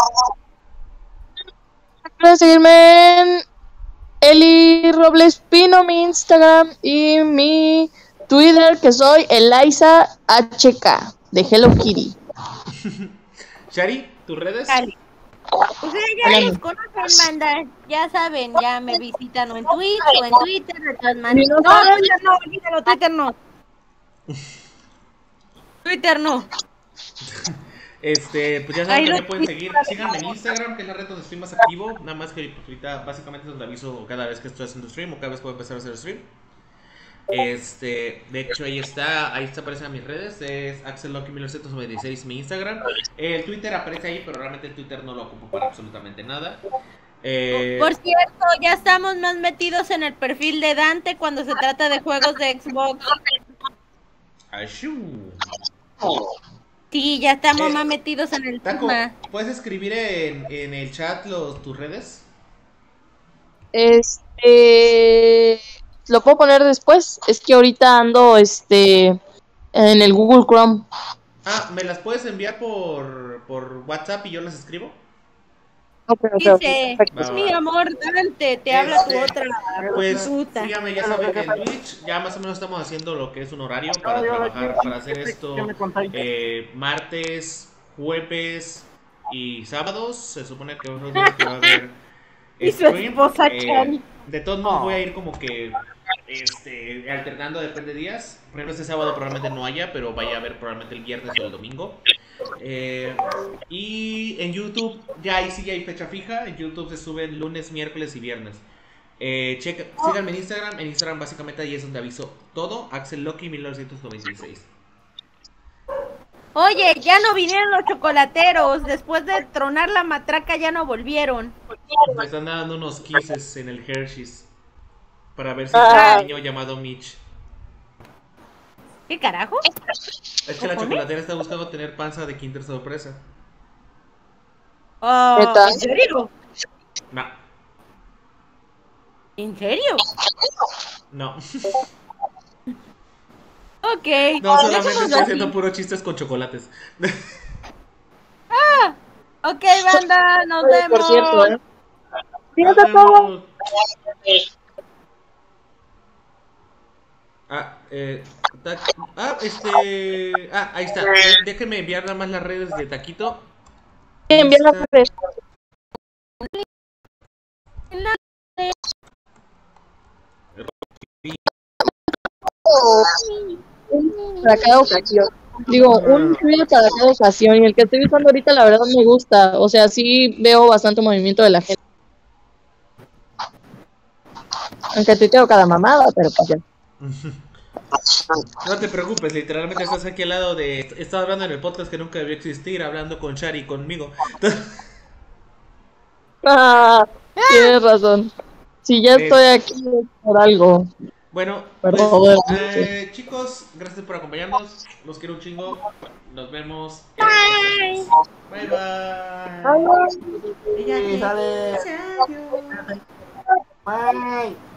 Puedes seguirme en Eli Robles Pino, mi Instagram y mi Twitter, que soy Eliza H K de Hello Kitty. Shari, ¿tus redes? Cali. Pues ya los conocen, banda. Ya saben, ya me visitan o en Twitch o en Twitter, de todas maneras. No, no, ya no, olvídalo, Twitter no. Twitter no. Este, pues ya saben Ahí que lo me pueden tienes. seguir. Síganme en Instagram, que es la red donde estoy más activo. Nada más que pues, ahorita básicamente es donde aviso cada vez que estoy haciendo stream o cada vez que voy a empezar a hacer stream. Este, de hecho ahí está, ahí está aparecen mis redes, es Axel Lucky mil novecientos noventa y seis mi Instagram. El Twitter aparece ahí, pero realmente el Twitter no lo ocupo para absolutamente nada. Eh, Por cierto, ya estamos más metidos en el perfil de Dante cuando se trata de juegos de Xbox. Ashú. Sí, ya estamos Eh, más metidos en el Taco, tema. ¿puedes escribir en, en el chat los, tus redes? Este, lo puedo poner después. Es que ahorita ando, este, en el Google Chrome. Ah, ¿me las puedes enviar por, por WhatsApp y yo las escribo? Ok, ok, ok, Dice, perfecto. mi amor, Dante, te habla tu Este, otra Pues prostituta. síganme, ya saben que en Twitch ya más o menos estamos haciendo lo que es un horario para trabajar, para hacer esto eh, martes, jueves y sábados. Se supone que unos días que va a haber Y su stream. esposa Eh, Chani. de todos modos voy a ir como que este, alternando, depende de días. Por ejemplo, este sábado probablemente no haya, pero vaya a haber probablemente el viernes o el domingo. Eh, y en YouTube, ya ahí sí ya hay fecha fija. En YouTube se suben lunes, miércoles y viernes. Eh, checa, síganme en Instagram. En Instagram básicamente ahí es donde aviso todo. Axel Lucky mil novecientos noventa y seis. Oye, ya no vinieron los chocolateros. Después de tronar la matraca ya no volvieron. Me están dando unos kisses en el Hershey's para ver si Ah. es un niño llamado Mitch. ¿Qué carajo? Es que la chocolatera está buscando tener panza de Kinder Sorpresa. Oh, ¿Neta? ¿en serio? No, ¿En serio? no. Ok. No, solamente dejémoslo estoy así. haciendo puros chistes con chocolates. Ok, banda, nos Oye, vemos. por cierto, ¿eh? Nos vemos. Ah, eh, ta- ah, este, ah, ahí está. Eh, Déjenme enviar nada más las redes de Taquito. Envían las redes. Para cada ocasión. Digo, un video para cada ocasión. Y el que estoy usando ahorita, la verdad, me gusta. O sea, sí veo bastante movimiento de la gente. Aunque tuiteo cada mamada, pero pues ya. No te preocupes, literalmente estás aquí al lado de. Estaba hablando en el podcast que nunca debió existir, hablando con Shari y conmigo. Ah, tienes razón. Si ya estoy aquí es por algo. Bueno, Perdón, pues, perdón. eh, chicos, gracias por acompañarnos. Los quiero un chingo. Nos vemos. Bye. Bye bye. Adiós. Sí, sale. Bye.